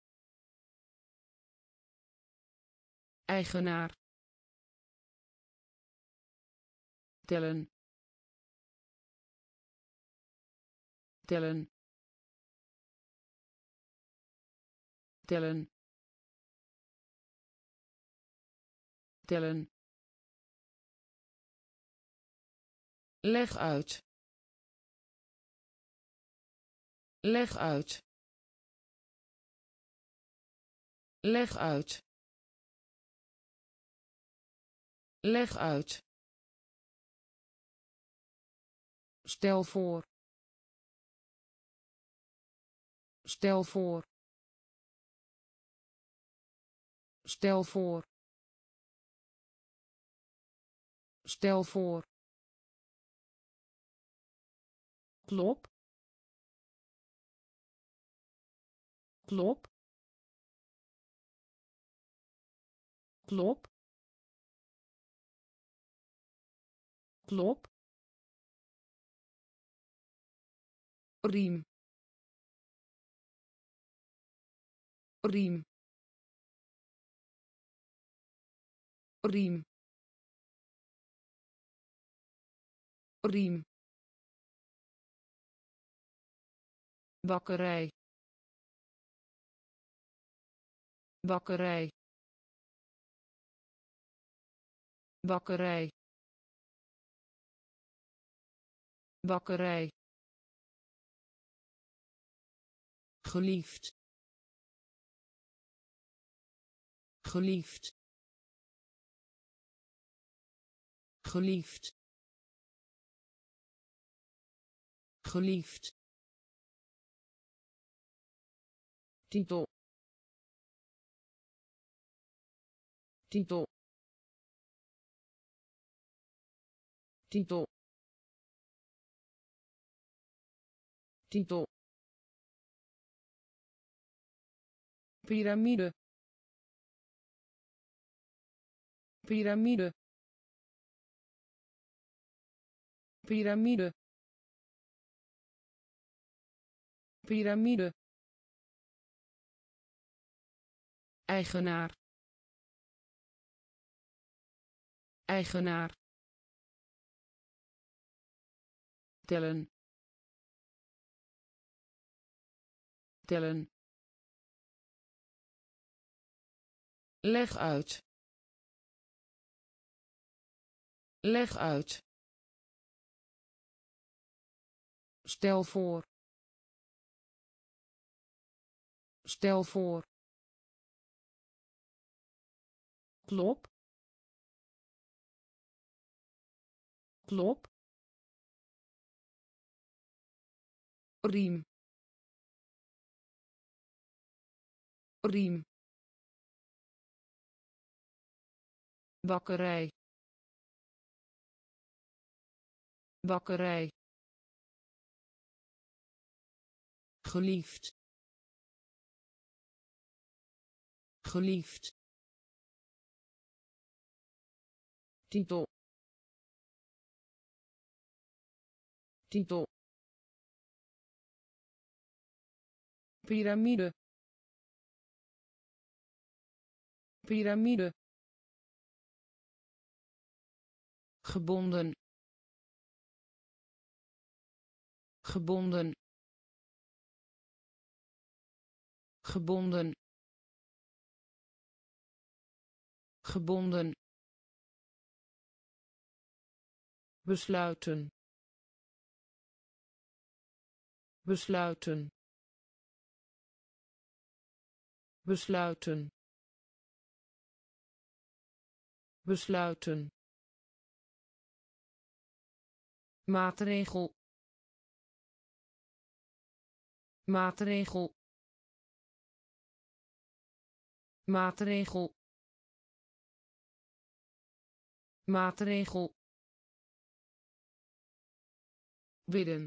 eigenaar, tellen, tellen, tellen, tellen, leg uit, leg uit, leg uit, leg uit, stel voor, stel voor, stel voor, stel voor, klop, klop, klop, klop, riem, riem, riem, riem, bakkerij, bakkerij, bakkerij, bakkerij, geliefd, geliefd, geliefd, geliefd, titel, titel, titel, titel, piramide, piramide, piramide, piramide, eigenaar, eigenaar, tellen, tellen, leg uit, leg uit, stel voor, stel voor, klop, klop, riem, riem, bakkerij, bakkerij, geliefd, geliefd, titel, titel, piramide, piramide, gebonden gebonden gebonden gebonden besluiten besluiten besluiten besluiten maatregel maatregel maatregel maatregel bidden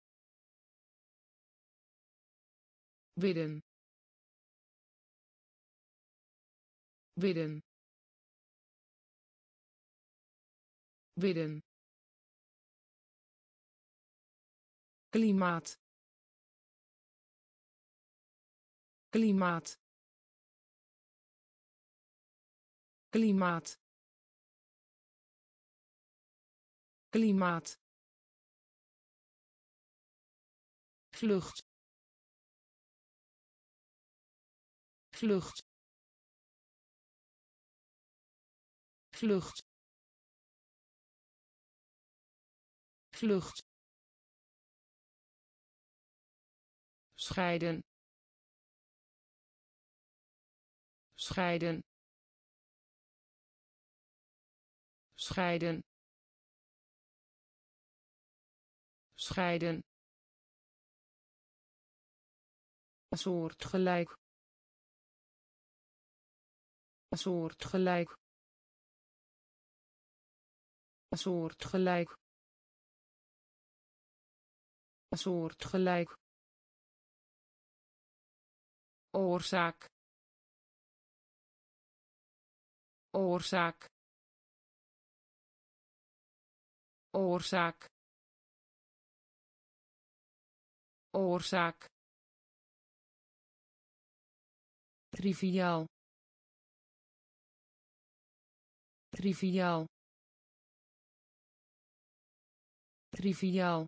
bidden bidden bidden klimaat klimaat klimaat klimaat vlucht vlucht vlucht vlucht scheiden scheiden scheiden scheiden soortgelijk soortgelijk soortgelijk soortgelijk oorzaak oorzaak oorzaak oorzaak triviaal triviaal triviaal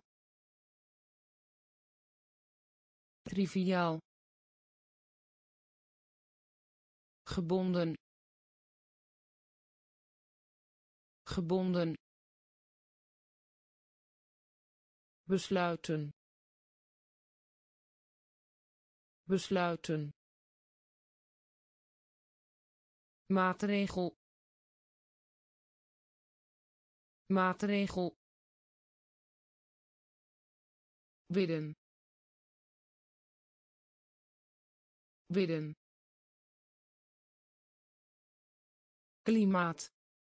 triviaal gebonden gebonden besluiten besluiten maatregel maatregel bidden bidden klimaat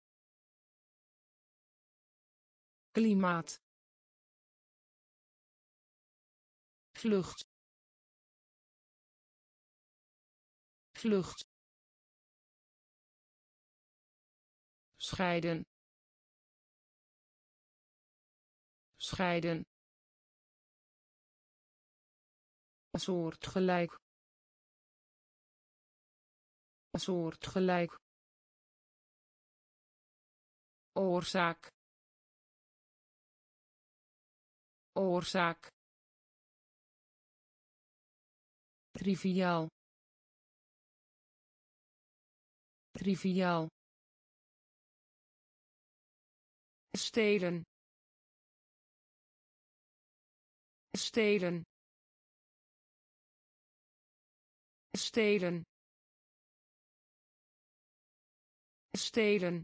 klimaat vlucht vlucht scheiden scheiden soortgelijk soortgelijk oorzaak oorzaak triviaal triviaal stelen stelen stelen stelen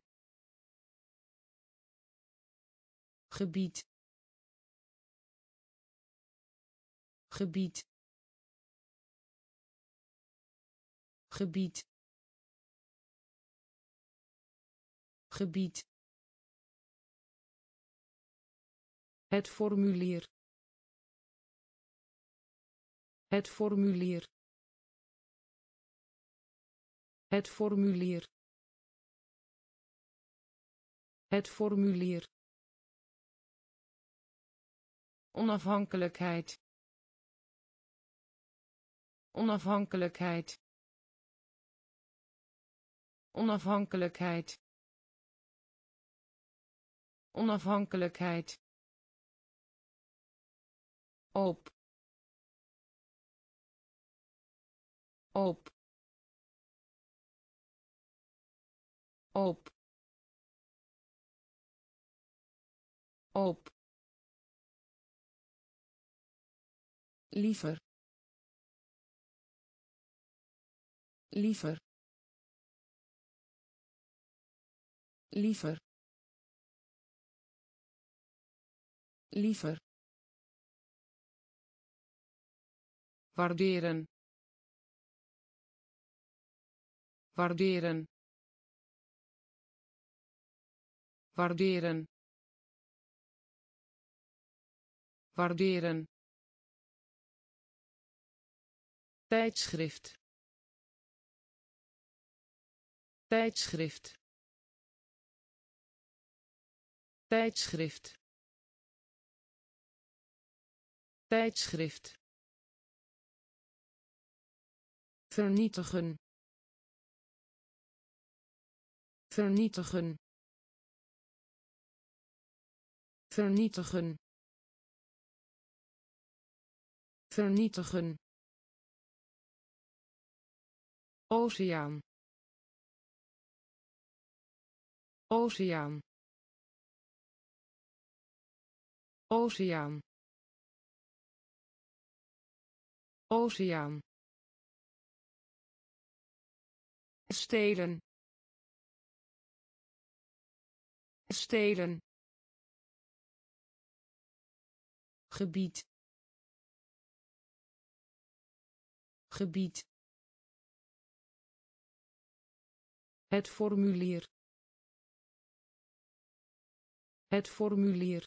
gebied gebied gebied gebied het formulier het formulier het formulier het formulier onafhankelijkheid onafhankelijkheid onafhankelijkheid onafhankelijkheid op op op op liever liever liever liever waarderen waarderen waarderen waarderen tijdschrift tijdschrift tijdschrift tijdschrift vernietigen vernietigen vernietigen vernietigen oceaan oceaan oceaan oceaan stelen stelen gebied gebied het formulier het formulier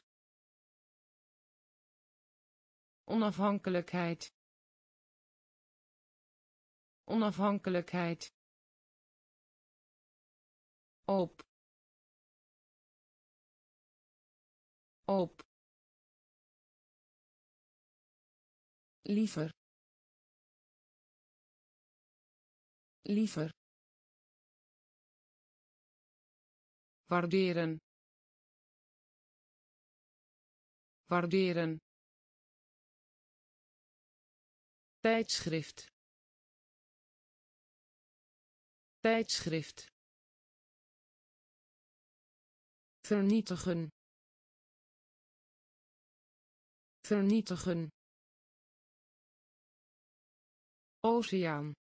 onafhankelijkheid onafhankelijkheid op op liever liever waarderen waarderen tijdschrift tijdschrift vernietigen vernietigen oceaan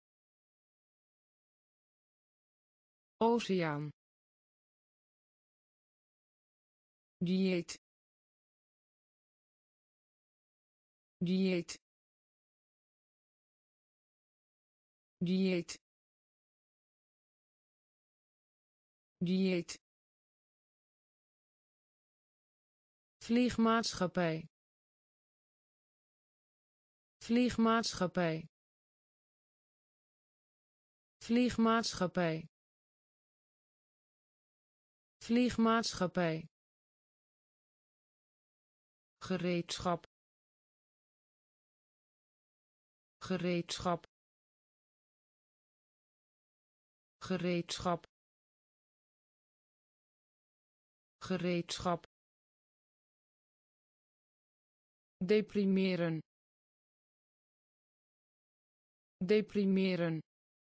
oceaan dieet dieet dieet dieet vliegmaatschappij vliegmaatschappij vliegmaatschappij vliegmaatschappij gereedschap gereedschap gereedschap gereedschap deprimeren deprimeren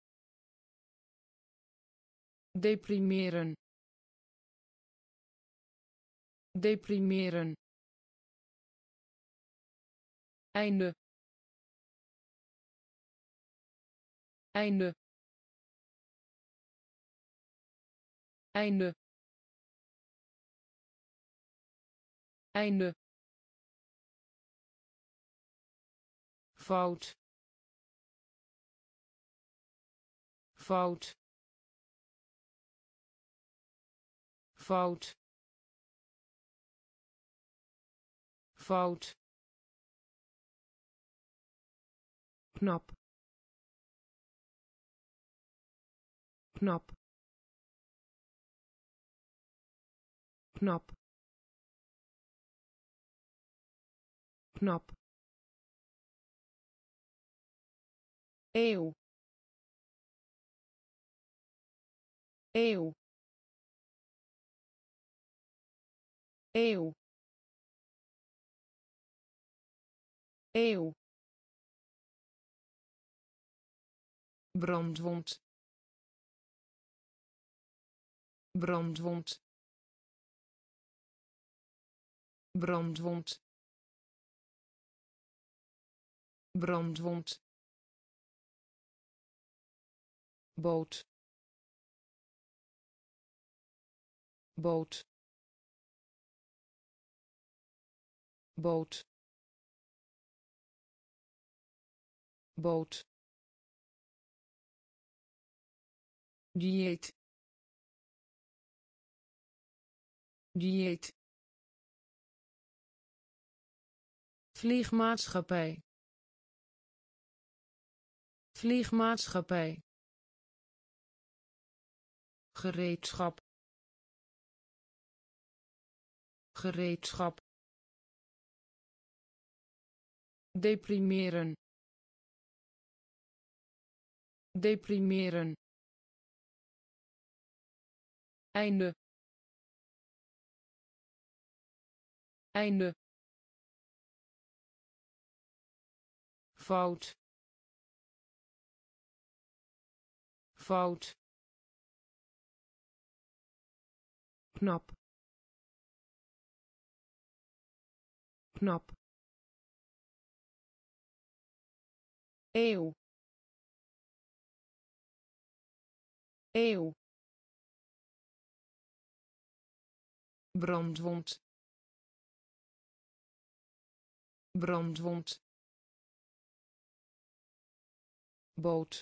deprimeren deprimeren einde einde einde einde fout fout fout fout knap knap knap knap eeuw eeuw eeuw, eeuw, brandwond, brandwond, brandwond, brandwond, boot, boot, boot, boot, dieet, dieet, vliegmaatschappij, vliegmaatschappij, gereedschap, gereedschap, deprimeren, deprimeren, einde, einde, fout, fout, knap, knap, eeuw, eeuw, brandwond, brandwond, boot,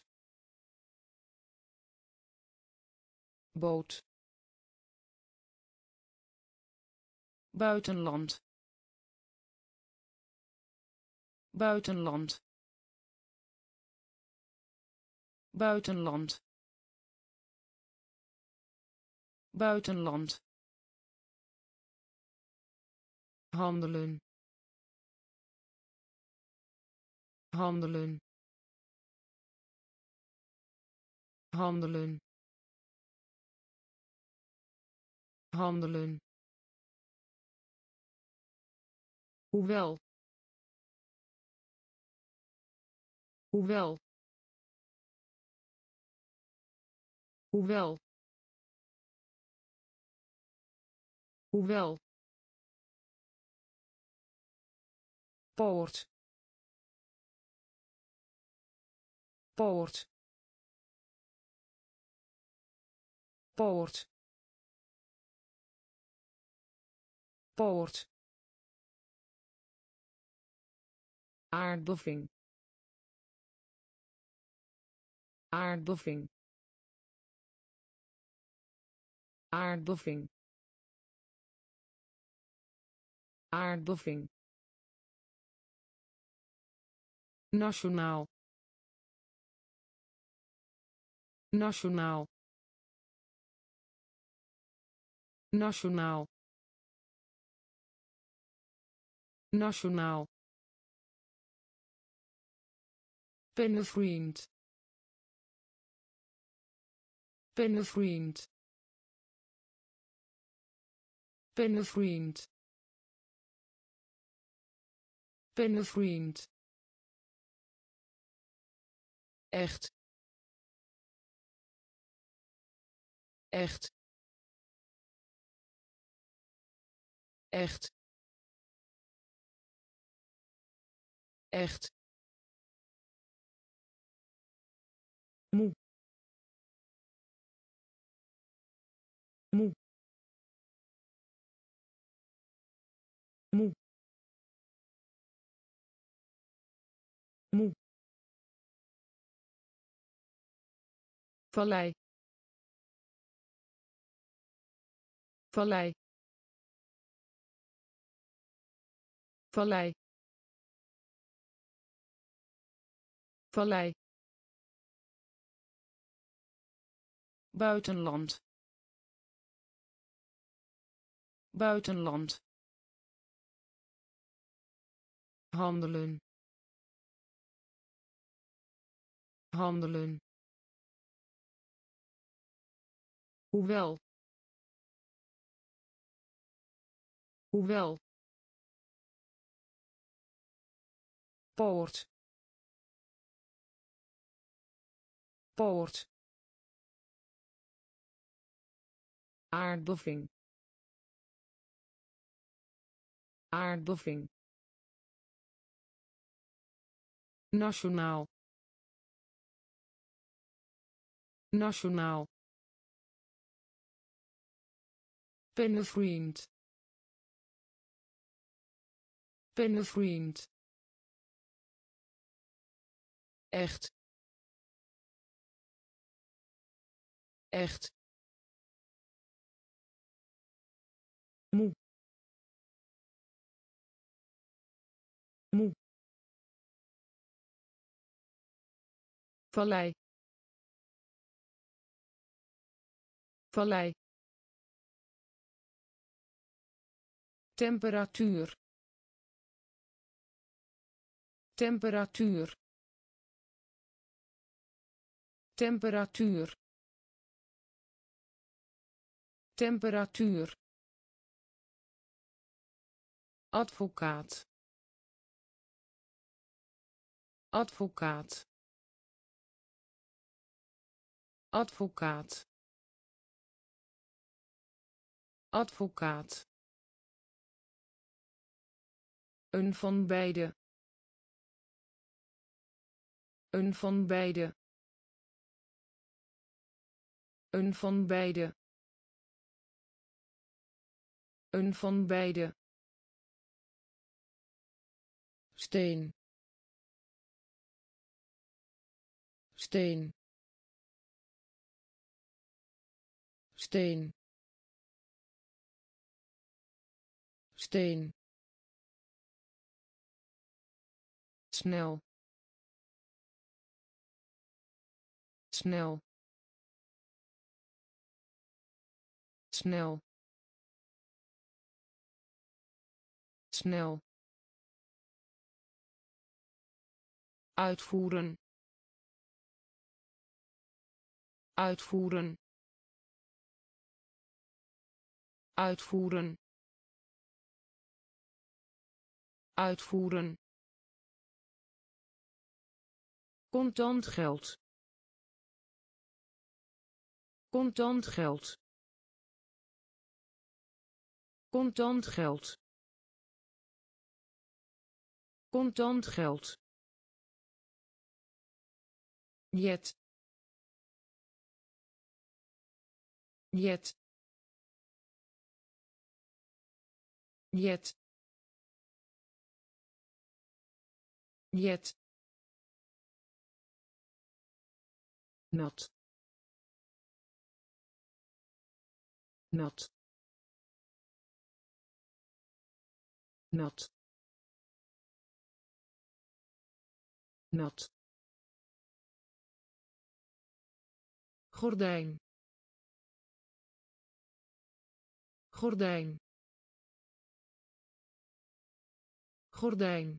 boot, buitenland, buitenland, buitenland, buitenland, handelen, handelen, handelen, handelen, hoewel, hoewel, hoewel, hoewel, poort, poort, poort, poort, aardbeving, aardbeving, aardbeving, aardbeving, nationaal, nationaal, nationaal, nationaal, pennenvriend, pennenvriend, pennenvriend, pennenvriend, echt, echt, echt, echt, moe, moe, moe, moe, vallei, vallei, vallei, vallei, buitenland, buitenland, handelen, handelen, hoewel, hoewel poort poort aardbeving aardbeving nationaal nationaal pennenvriend pennenvriend echt echt moe moe vallei vallei temperatuur temperatuur temperatuur temperatuur advocaat advocaat advocaat advocaat een van beide een van beide een van beide een van beide steen steen steen steen snel snel snel snel uitvoeren uitvoeren uitvoeren uitvoeren contant geld contant geld contant geld contant geld jet jet jet jet nat nat nat nat gordijn gordijn gordijn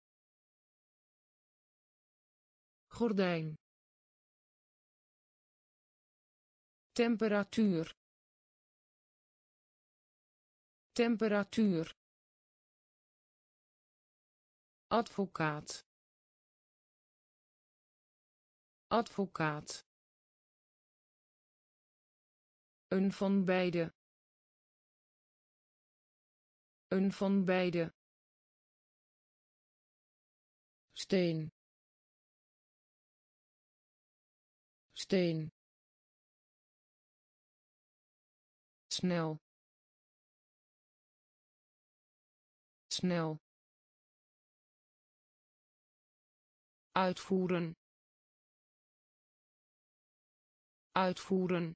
gordijn temperatuur temperatuur advocaat advocaat een van beide een van beide steen steen snel snel uitvoeren uitvoeren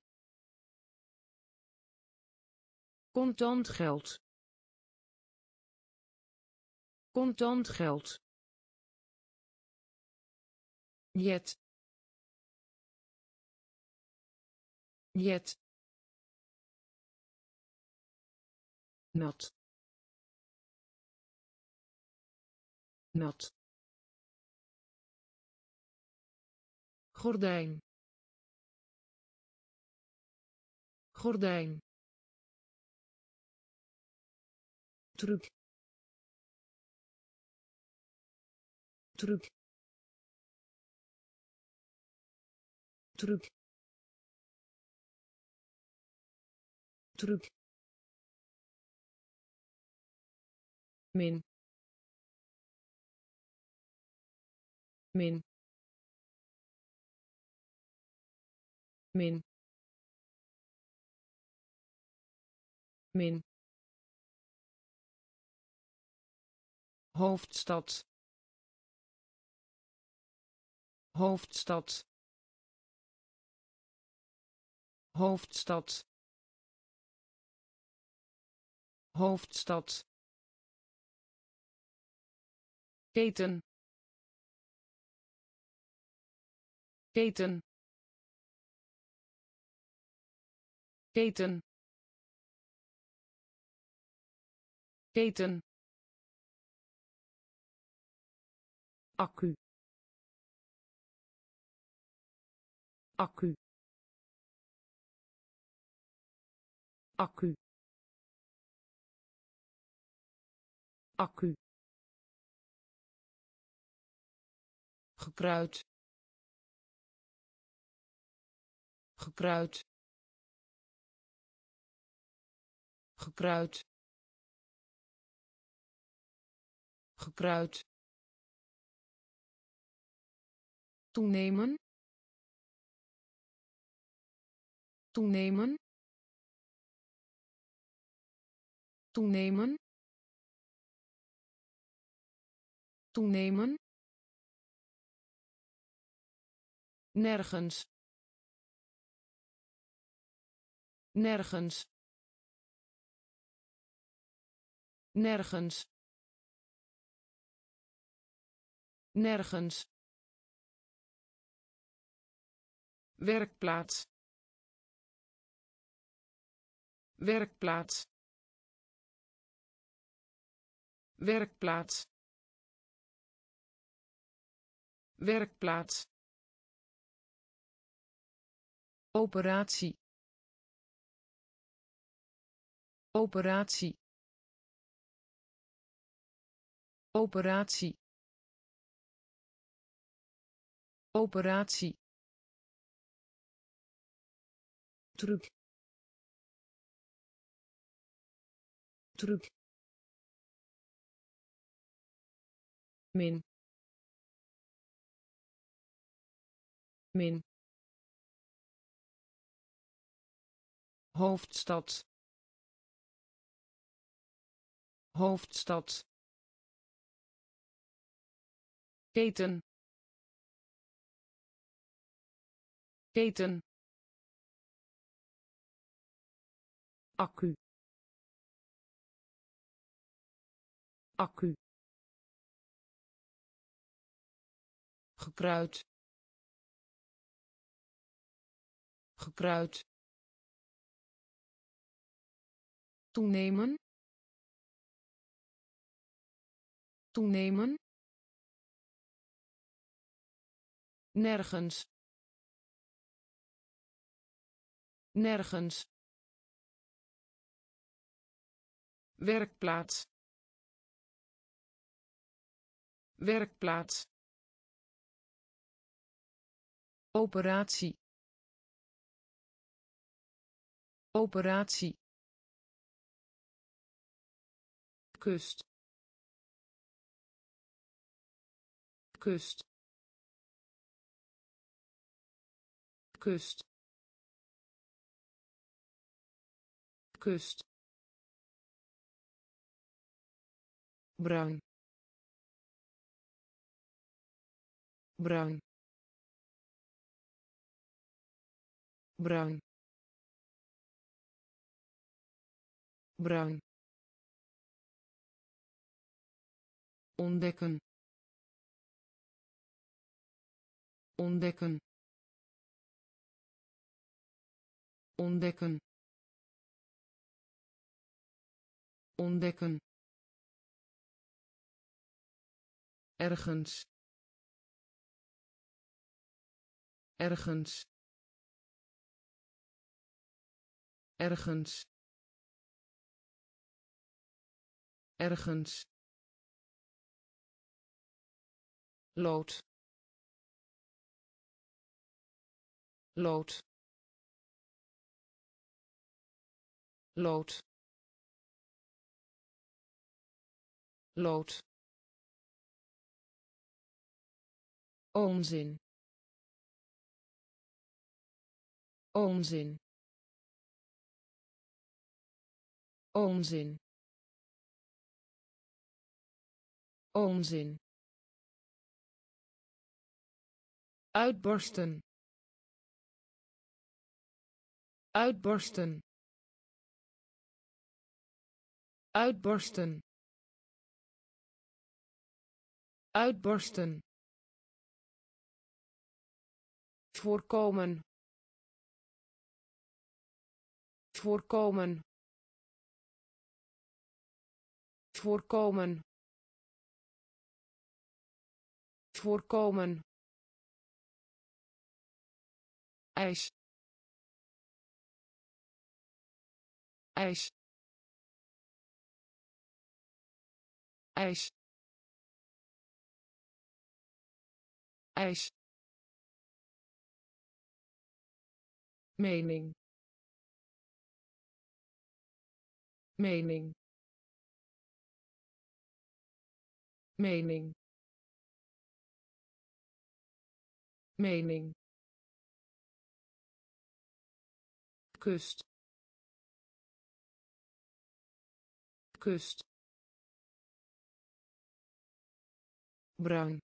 contant geld contant geld jet jet nat nat gordijn gordijn truc truc truc truc min min min min hoofdstad hoofdstad hoofdstad hoofdstad keten keten keten keten accu accu accu accu gekruid gekruid gekruid gekruid toenemen toenemen toenemen toenemen nergens nergens nergens nergens werkplaats werkplaats werkplaats werkplaats operatie operatie operatie operatie truc truc min min hoofdstad hoofdstad keten keten accu accu gekruid gekruid toenemen toenemen nergens nergens werkplaats werkplaats operatie operatie kust kust kust kust bruin bruin bruin bruin ontdekken ontdekken ontdekken ontdekken ergens ergens ergens ergens, lood, lood, lood, lood, onzin, onzin, onzin, onzin, uitbarsten, uitbarsten, uitbarsten, uitbarsten, voorkomen, voorkomen, voorkomen, voorkomen, ijs, ijs, ijs, ijs, mening, mening, mening, mening, kust, kust, bruin,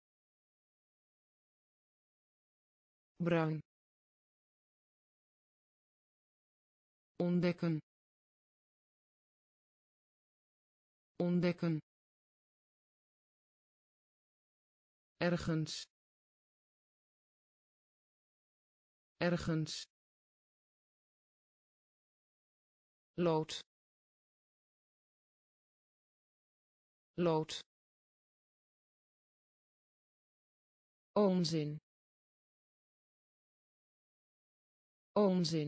bruin, ontdekken, ontdekken, ergens, ergens, lood, lood, onzin, onzin,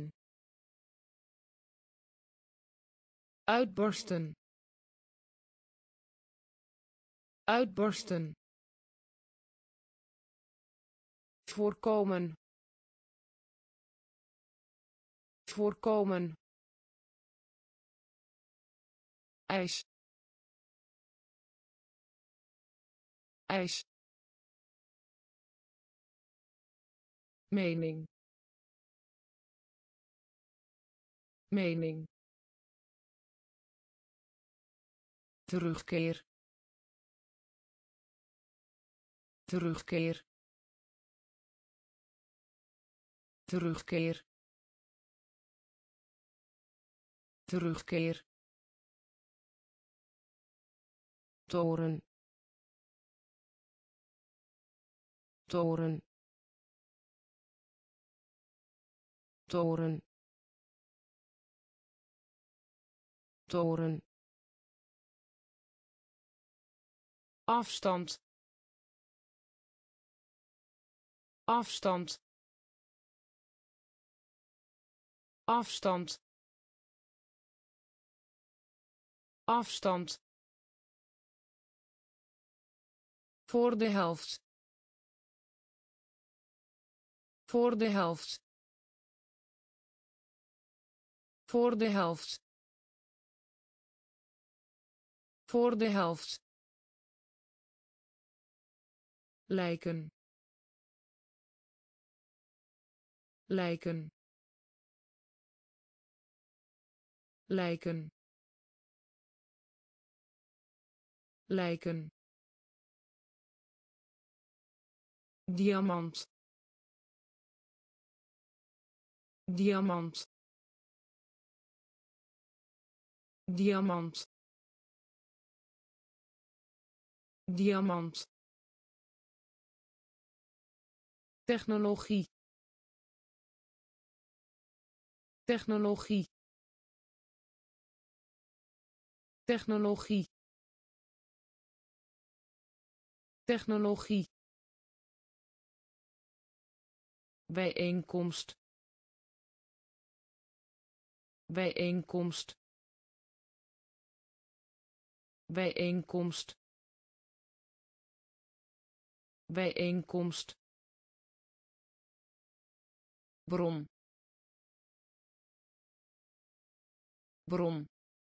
uitbarsten, uitbarsten, voorkomen, voorkomen, ijs, ijs, mening, mening, terugkeer, terugkeer, terugkeer, terugkeer, toren, toren, toren, toren, afstand, afstand, afstand, afstand, voor de helft, voor de helft, voor de helft, voor de helft, lijken, lijken, lijken, lijken, diamant, diamant, diamant, diamant, technologie, technologie, technologie, technologie, bijeenkomst, bijeenkomst, bijeenkomst bijeenkomst bron bron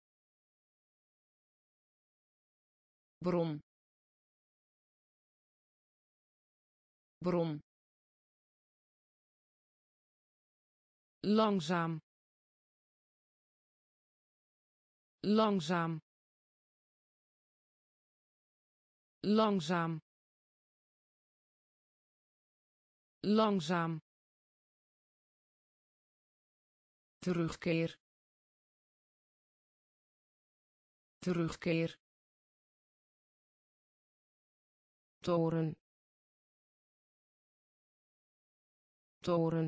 bron bron langzaam langzaam langzaam langzaam terugkeer terugkeer toren toren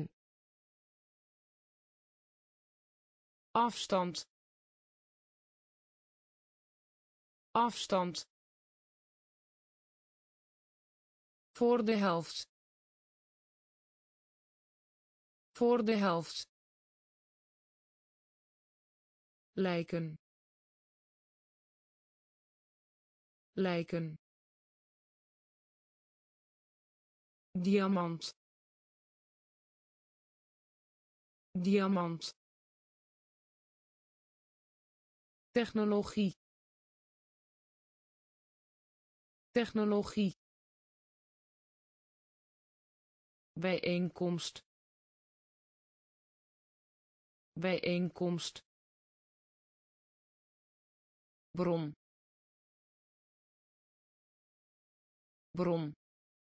afstand afstand voor de helft voor de helft lijken lijken diamant diamant technologie technologie bijeenkomst bijeenkomst bron bron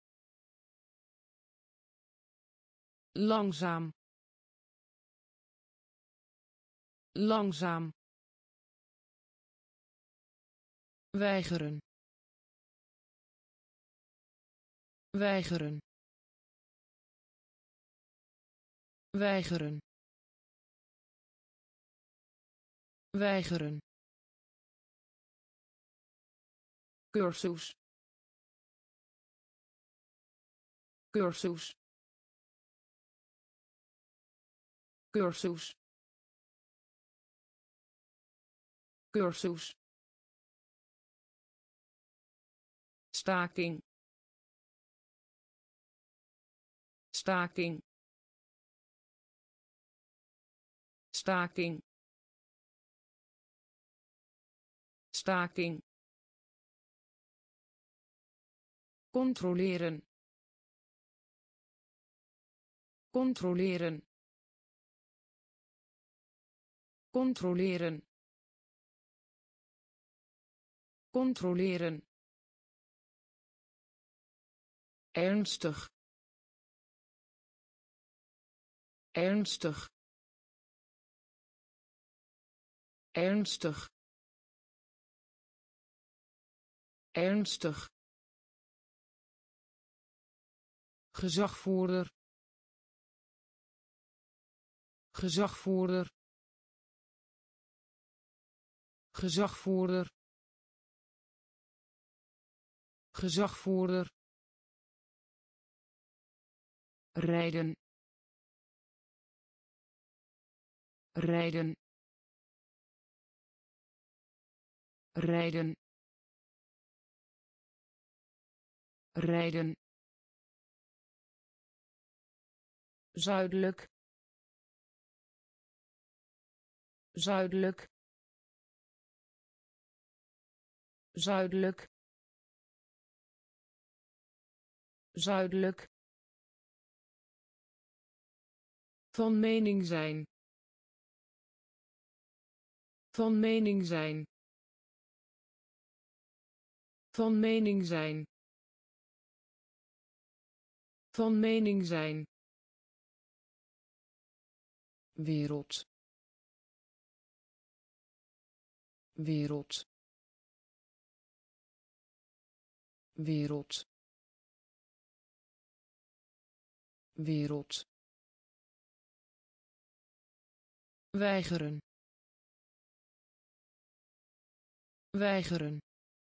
langzaam langzaam weigeren weigeren weigeren weigeren cursus cursus cursus cursus staking staking staking staking controleren controleren controleren controleren ernstig ernstig ernstig ernstig gezagvoerder gezagvoerder gezagvoerder gezagvoerder rijden rijden rijden rijden zuidelijk zuidelijk zuidelijk zuidelijk van mening zijn van mening zijn van mening zijn van mening zijn wereld wereld wereld wereld weigeren weigeren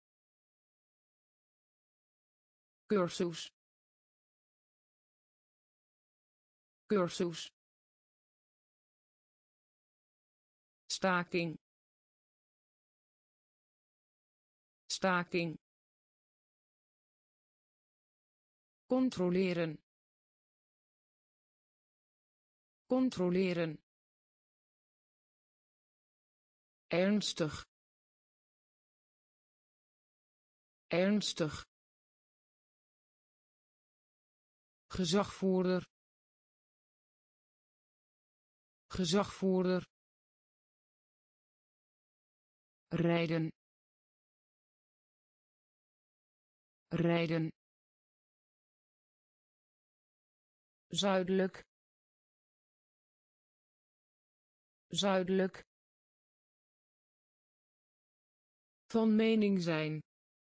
cursus cursus staking staking controleren controleren ernstig ernstig gezagvoerder gezagvoerder rijden rijden zuidelijk zuidelijk van mening zijn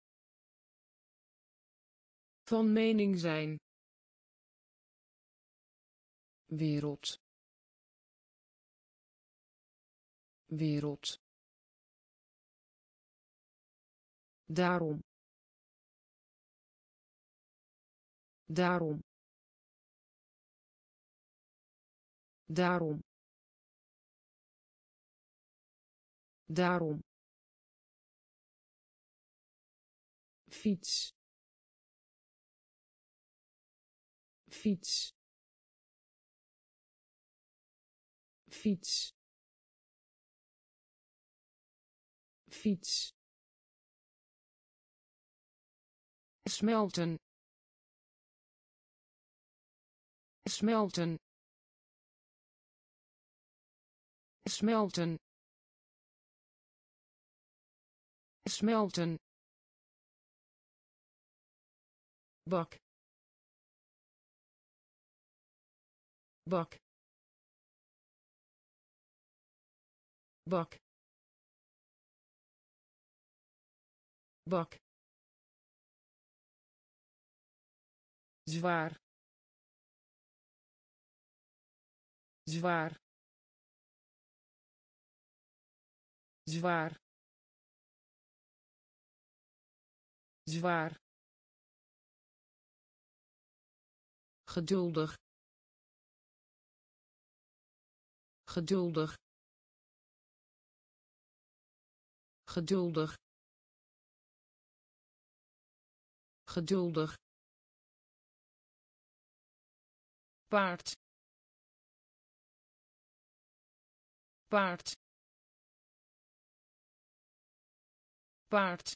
van mening zijn wereld wereld daarom daarom daarom daarom fiets fiets fiets fiets smelten smelten smelten smelten bak bak bak bak zwaar zwaar zwaar zwaar geduldig geduldig geduldig geduldig paard paard paard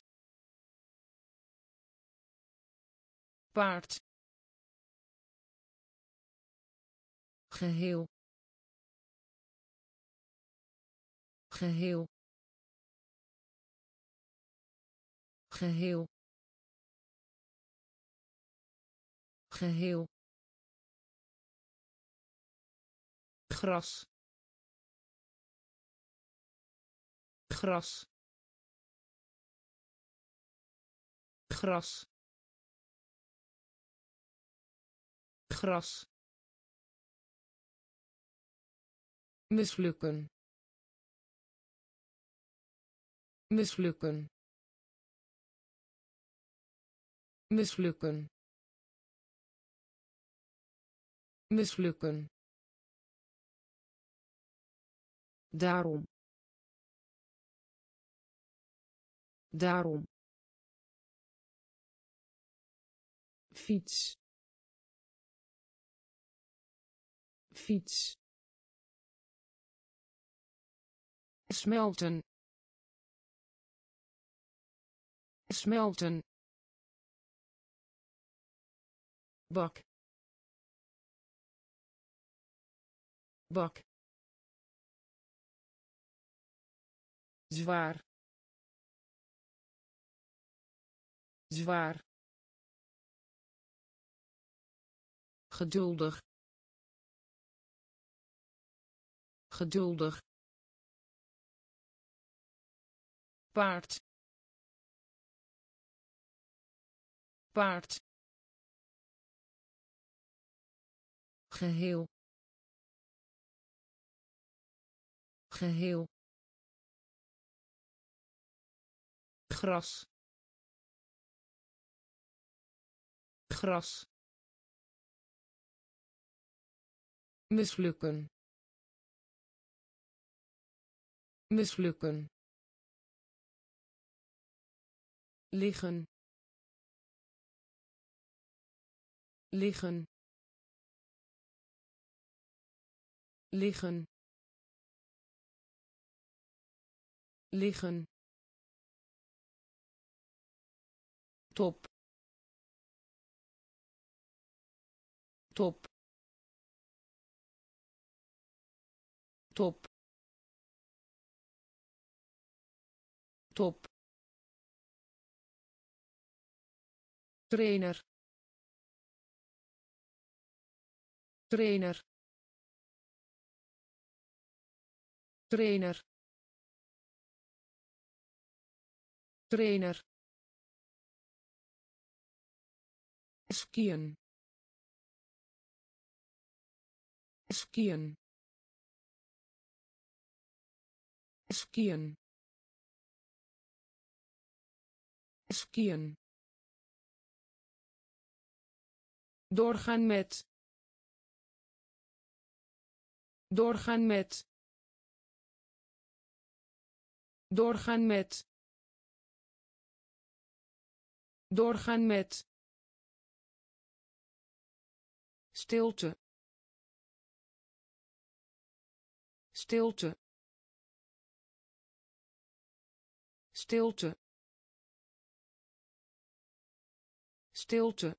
paard geheel geheel geheel geheel gras gras gras gras mislukken mislukken mislukken mislukken daarom daarom fiets fiets smelten smelten bak bak zwaar zwaar geduldig geduldig paard paard geheel geheel gras gras mislukken mislukken liggen liggen liggen liggen top top top top trainer trainer trainer trainer skiën skiën skiën skiën doorgaan met doorgaan met doorgaan met doorgaan met stilte stilte stilte stilte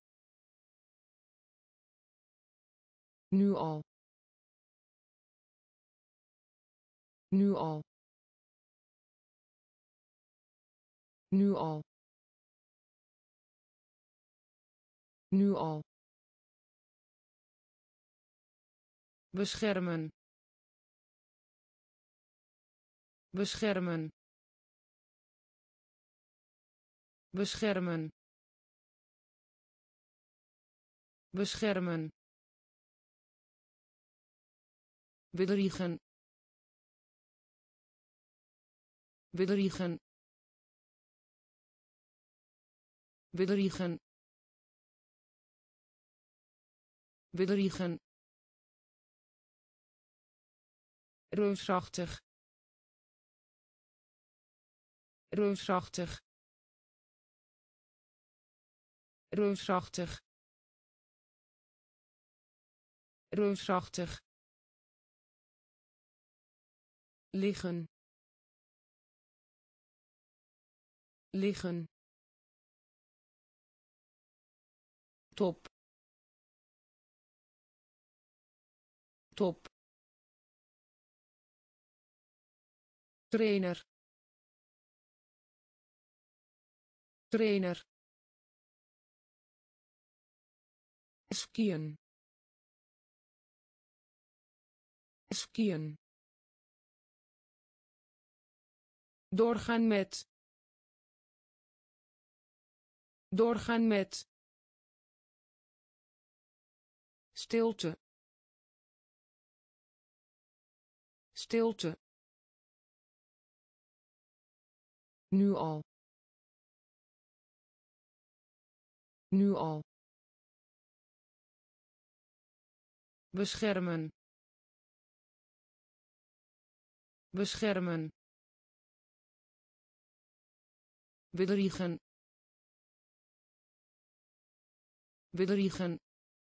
nu al nu al nu al nu al beschermen beschermen beschermen beschermen bedriegen bedriegen bedriegen bedriegen reusachtig reusachtig reusachtig reusachtig liggen liggen top top trainer trainer skiën skiën doorgaan met doorgaan met stilte stilte nu al nu al beschermen beschermen bedriegen bedriegen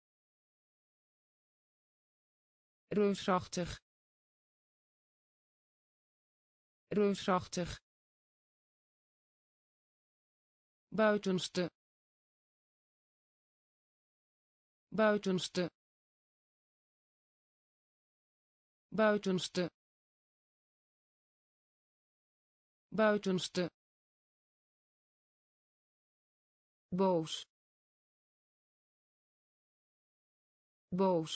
reusachtig reusachtig buitenste buitenste buitenste buitenste boos boos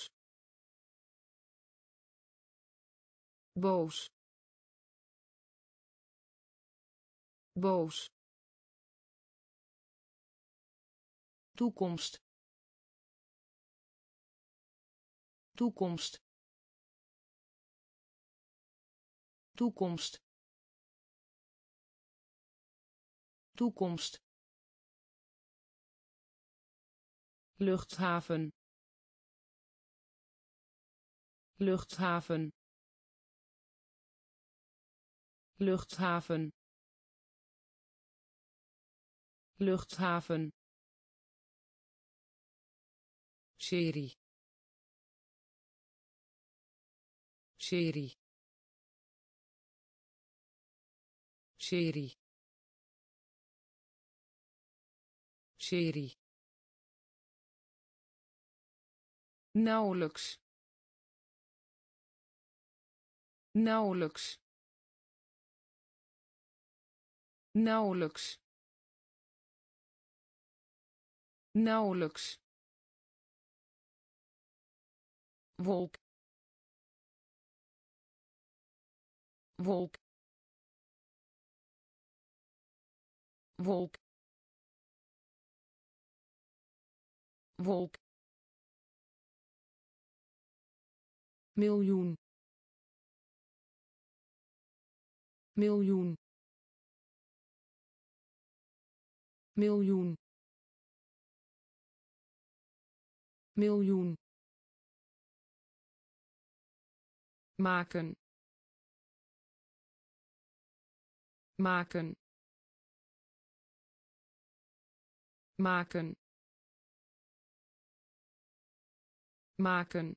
boos boos toekomst toekomst toekomst toekomst luchthaven luchthaven luchthaven luchthaven, serie, serie, serie, serie, nauwelijks, nauwelijks, nauwelijks, nauwelijks, wolk, wolk, wolk, wolk, miljoen, miljoen, miljoen, miljoen, maken, maken, maken, maken,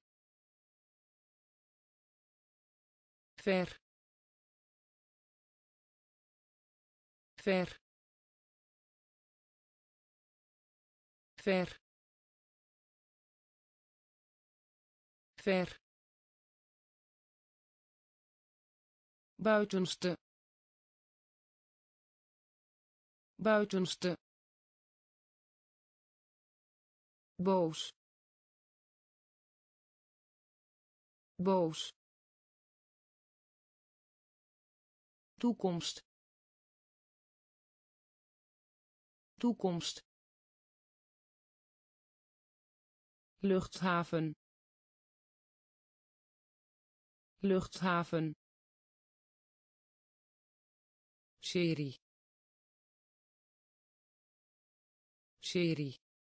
ver, ver, ver, ver, buitenste, buitenste, boos, boos, toekomst, toekomst, luchthaven, luchthaven, serie, serie,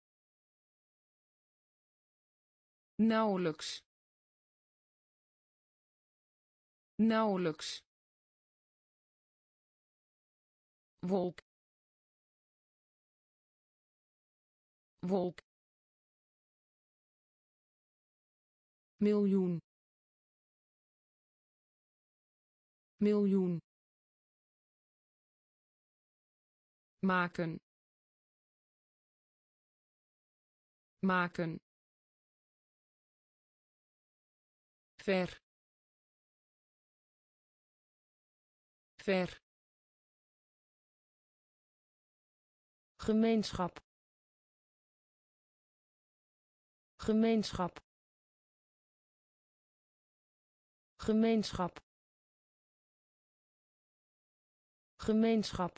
nauwelijks, nauwelijks, wolk, wolk, miljoen, miljoen, maken, maken, ver, ver, gemeenschap, gemeenschap, gemeenschap, gemeenschap,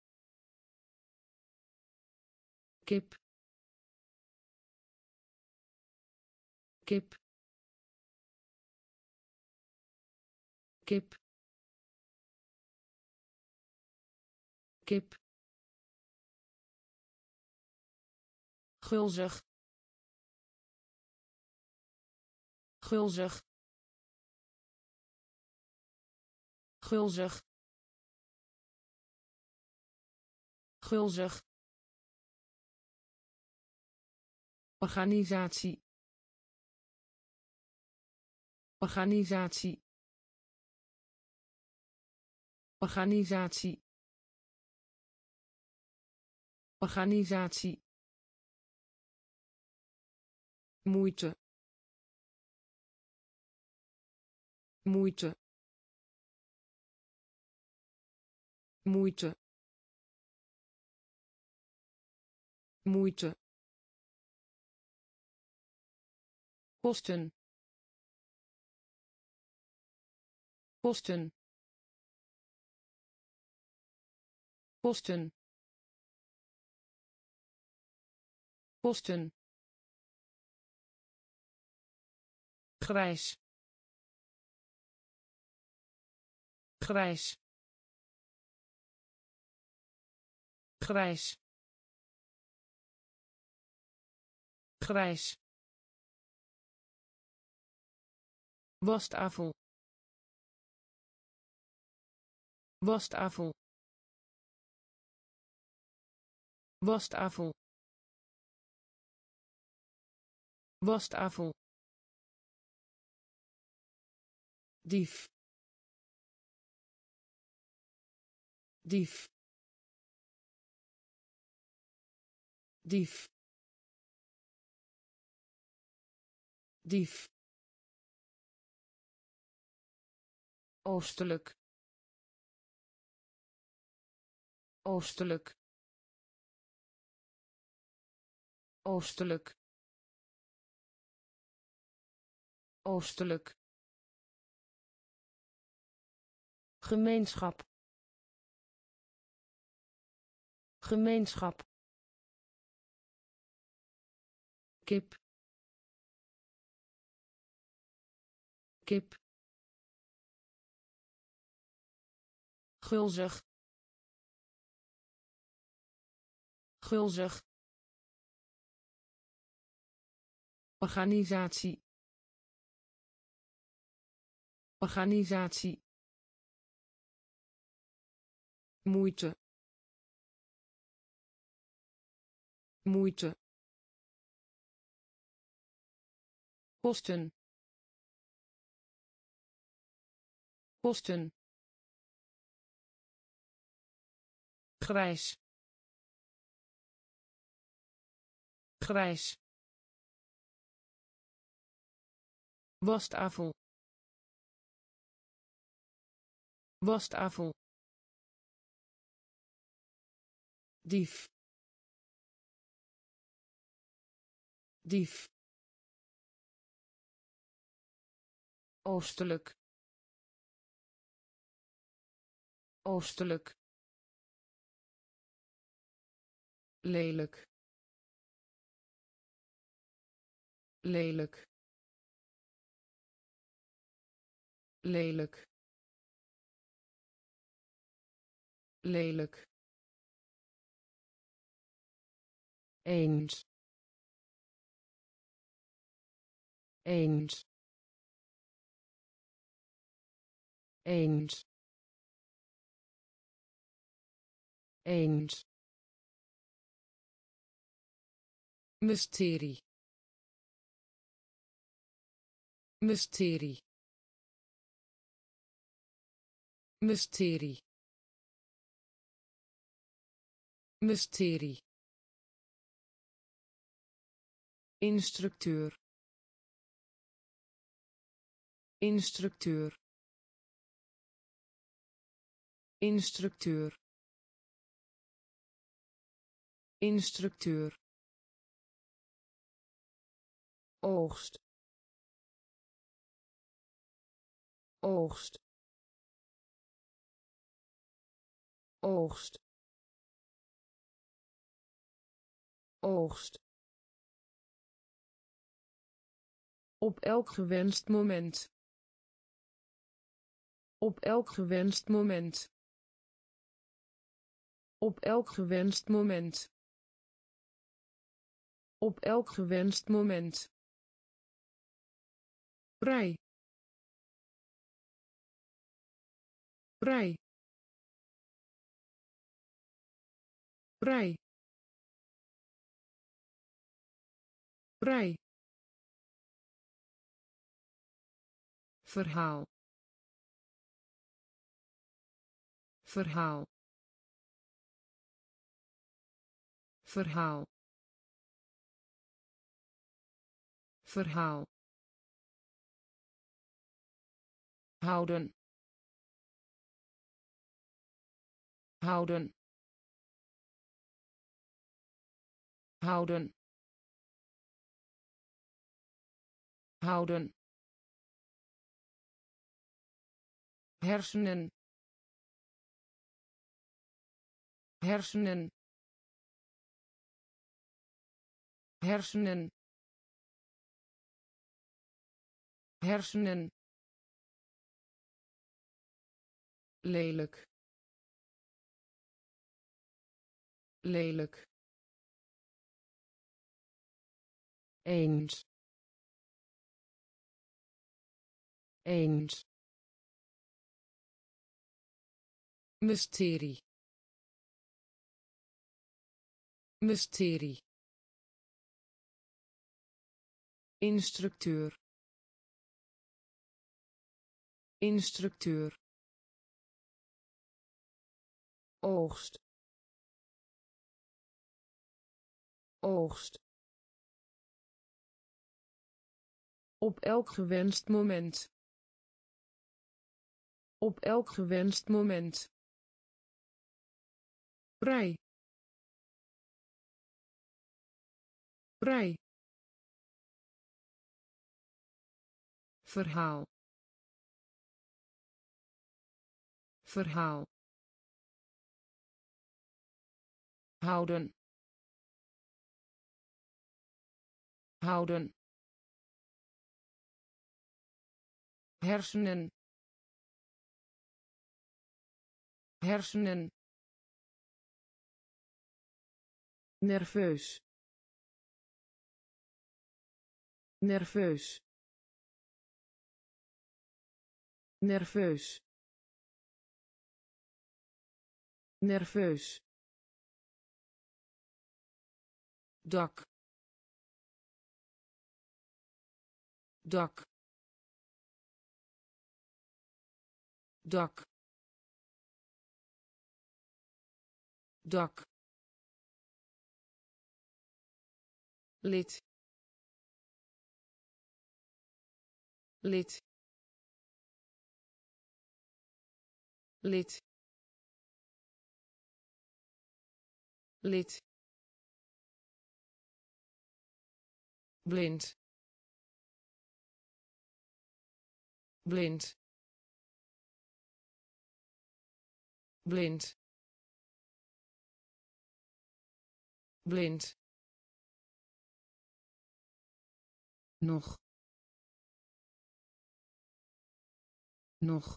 kip, kip, kip, kip, gulzig, gulzig, gulzig, gulzig, organisatie, organisatie, organisatie, organisatie, moeite, moeite, moeite, moeite, kosten, kosten, kosten, kosten, grijs, grijs, grijs, grijs, wastafel, wastafel, wastafel wastafel dief dief dief dief oostelijk oostelijk oostelijk oostelijk gemeenschap gemeenschap kip kip gulzig gulzig organisatie organisatie moeite moeite kosten kosten grijs grijs wastafel wastafel dief dief oostelijk oostelijk lelijk lelijk lelijk lelijk eens eens eens eens mysterie mysterie mysterie mysterie instructeur instructeur instructeur instructeur oogst oogst oogst oogst op elk gewenst moment op elk gewenst moment op elk gewenst moment op elk gewenst moment vrij vrij vrij vrij verhaal verhaal verhaal verhaal houden houden houden houden hersenen hersenen hersenen hersenen lelijk lelijk eens eens mysterie mysterie, instructeur, instructeur, oogst, oogst, op elk gewenst moment, op elk gewenst moment, vrij, vrij, verhaal, verhaal, houden, houden, hersenen, hersenen, nerveus, nerveus, nerveus, nerveus, dak, dak, dak, dak, lid, lid, lid, lid, blind, blind, blind, blind, nog, nog,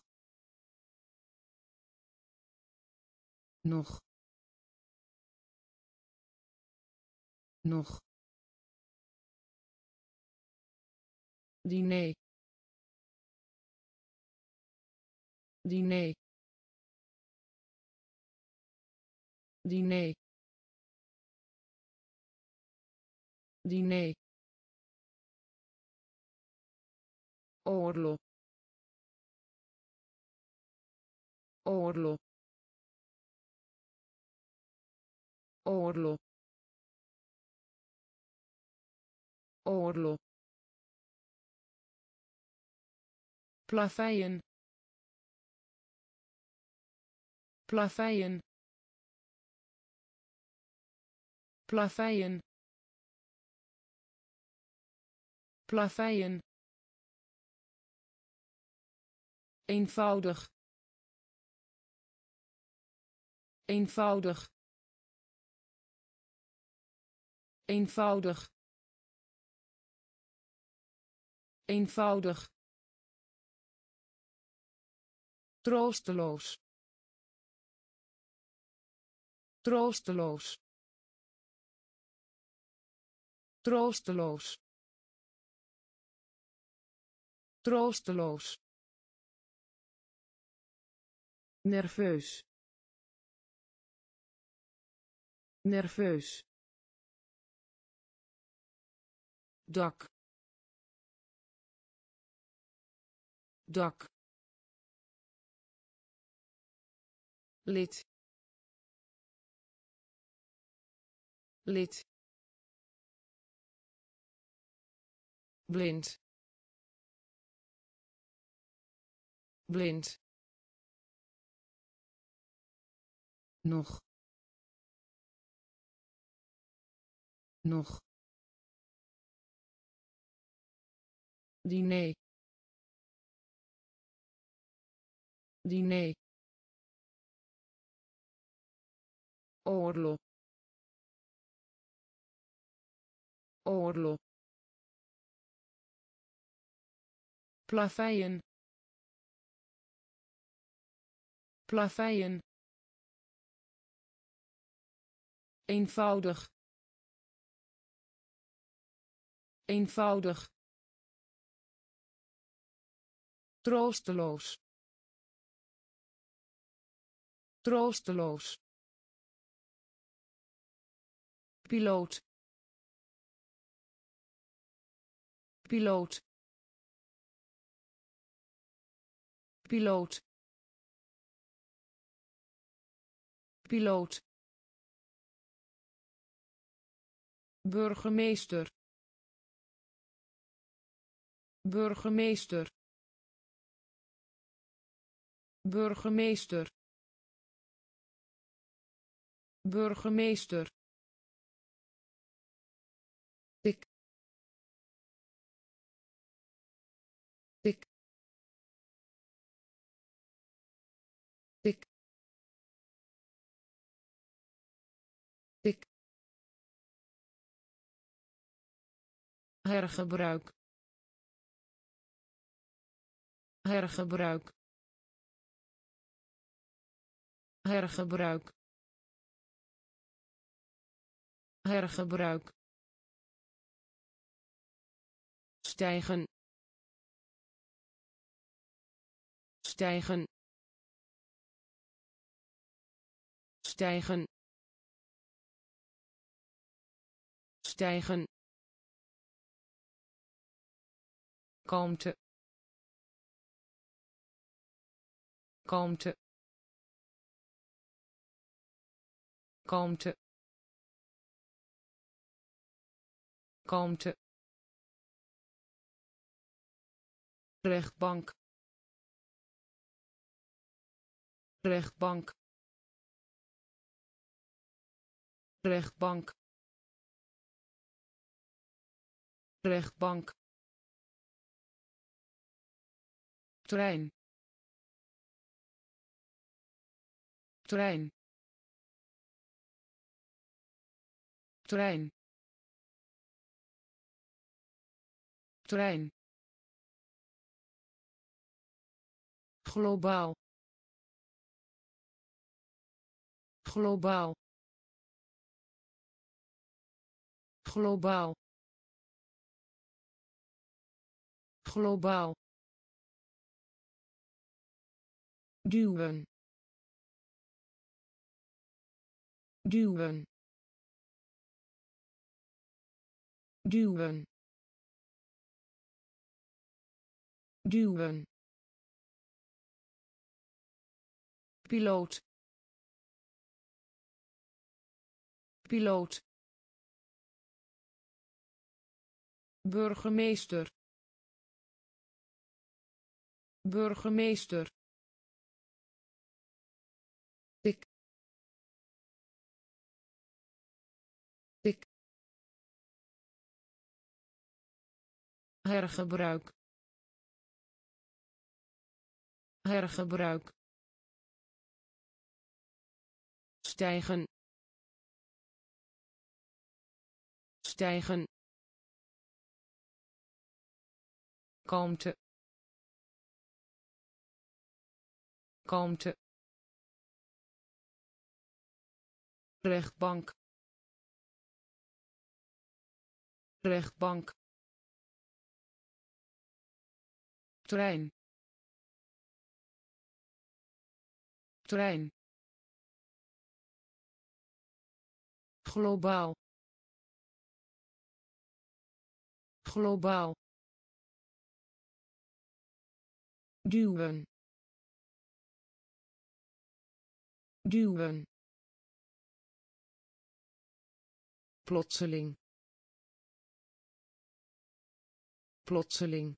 nog, nog, diner, diner, diner, diner, oorlog, oorlog, oorlog, oorlog, plaveien, plaveien, plaveien, plaveien, eenvoudig, eenvoudig, eenvoudig, eenvoudig, troosteloos, troosteloos, troosteloos, troosteloos, nerveus, nerveus, dak, dak, lid, lid, blind, blind, nog, nog, diner, diner, oorlog, oorlog, plaveien, plaveien, eenvoudig, eenvoudig, troosteloos, troosteloos, piloot piloot piloot piloot burgemeester burgemeester burgemeester burgemeester dik dik dik dik hergebruik hergebruik hergebruik hergebruik stijgen stijgen stijgen stijgen kalmte kalmte kalmte kalmte rechtbank rechtbank rechtbank rechtbank trein trein trein trein globaal globaal globaal globaal duwen duwen duwen duwen piloot piloot burgemeester burgemeester dik dik hergebruik hergebruik stijgen stijgen kalmte kalmte rechtbank rechtbank trein trein globaal globaal duwen duwen plotseling plotseling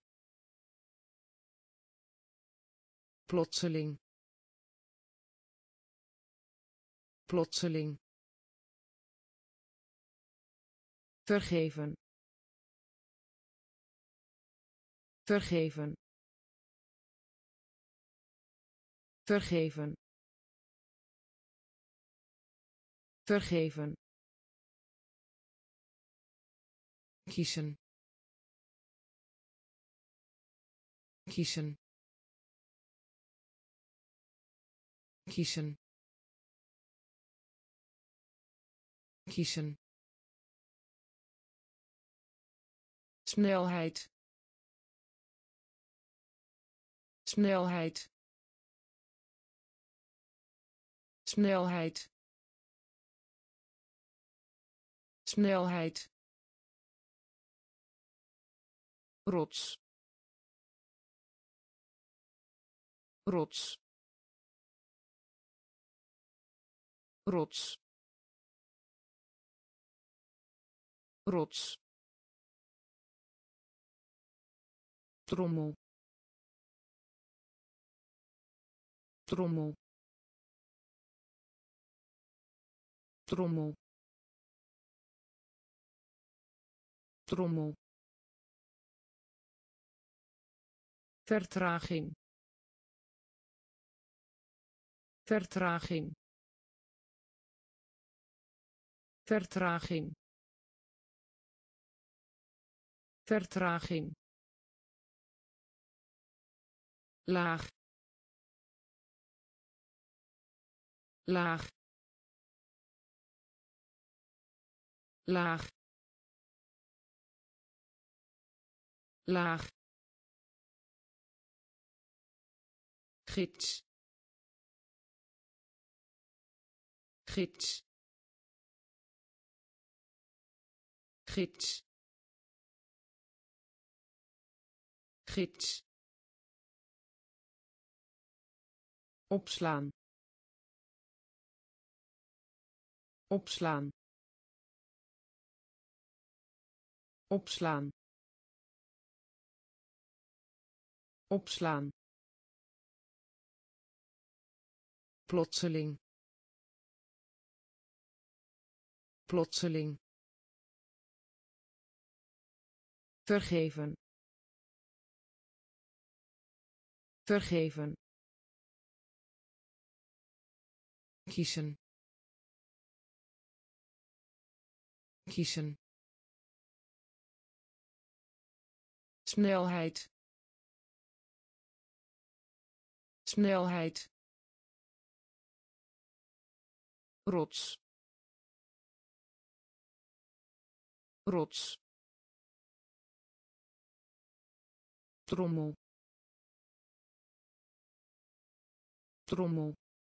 plotseling plotseling vergeven vergeven vergeven vergeven kiezen kiezen kiezen kiezen snelheid snelheid snelheid snelheid, rots, rots, rots, rots, trommel, trommel, trommel, trommel, vertraging, vertraging, vertraging, vertraging, laag, laag, laag, laag, gids, gids, gids, gids, opslaan, opslaan, opslaan, opslaan, plotseling, plotseling, vergeven, vergeven, kiezen, kiezen, snelheid, snelheid, rots, rots, trommel, trommel,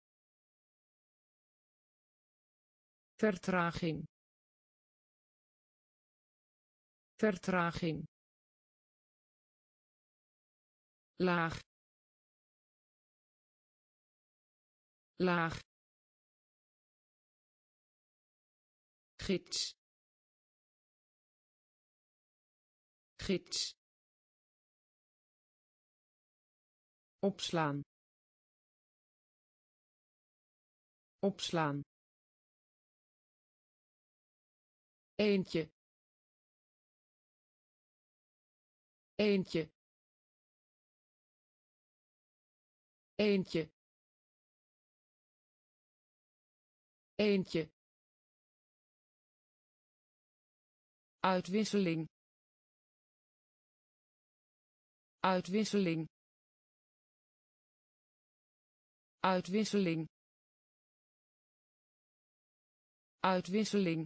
vertraging, vertraging, laag, laag, gids, gids, opslaan, opslaan, eentje, eentje, eentje, eentje, uitwisseling, uitwisseling, uitwisseling, uitwisseling,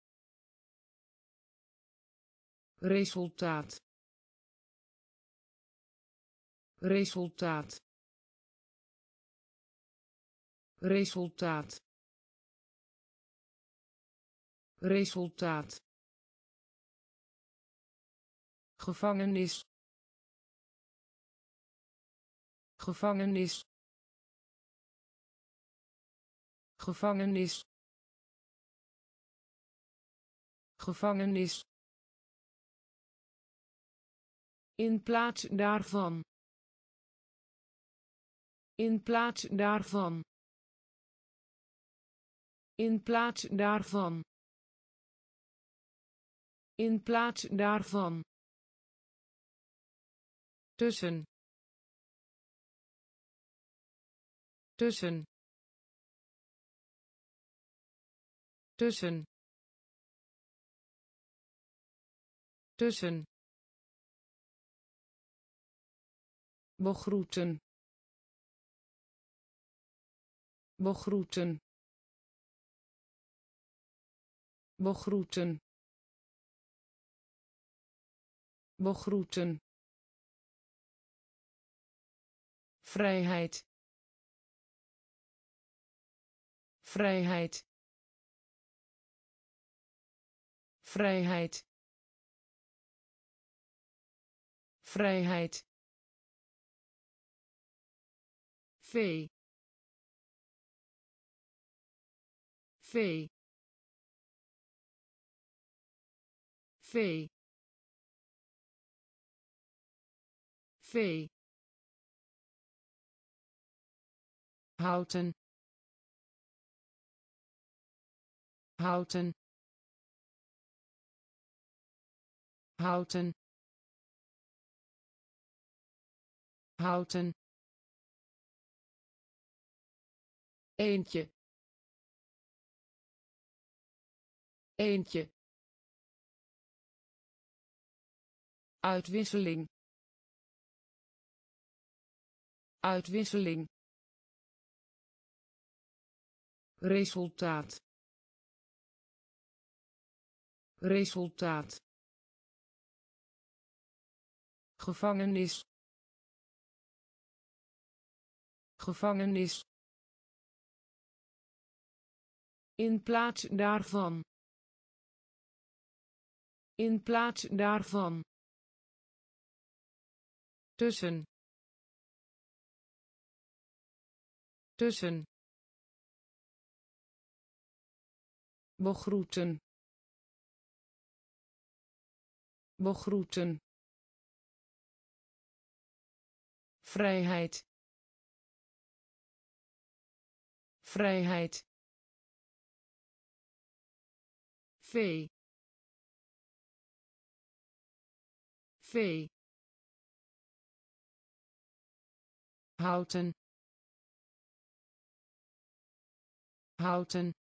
resultaat, resultaat, resultaat, resultaat, gevangenis, gevangenis, gevangenis, gevangenis, in plaats daarvan, in plaats daarvan, in plaats daarvan, in plaats daarvan, tussen, tussen, tussen, tussen, begroeten, begroeten, begroeten, begroeten, vrijheid, vrijheid, vrijheid vrijheid vee vee vee vee houten houten houten houten eentje eentje uitwisseling uitwisseling resultaat resultaat gevangenis gevangenis in plaats daarvan in plaats daarvan tussen tussen begroeten begroeten vrijheid vrijheid vee vee houten houten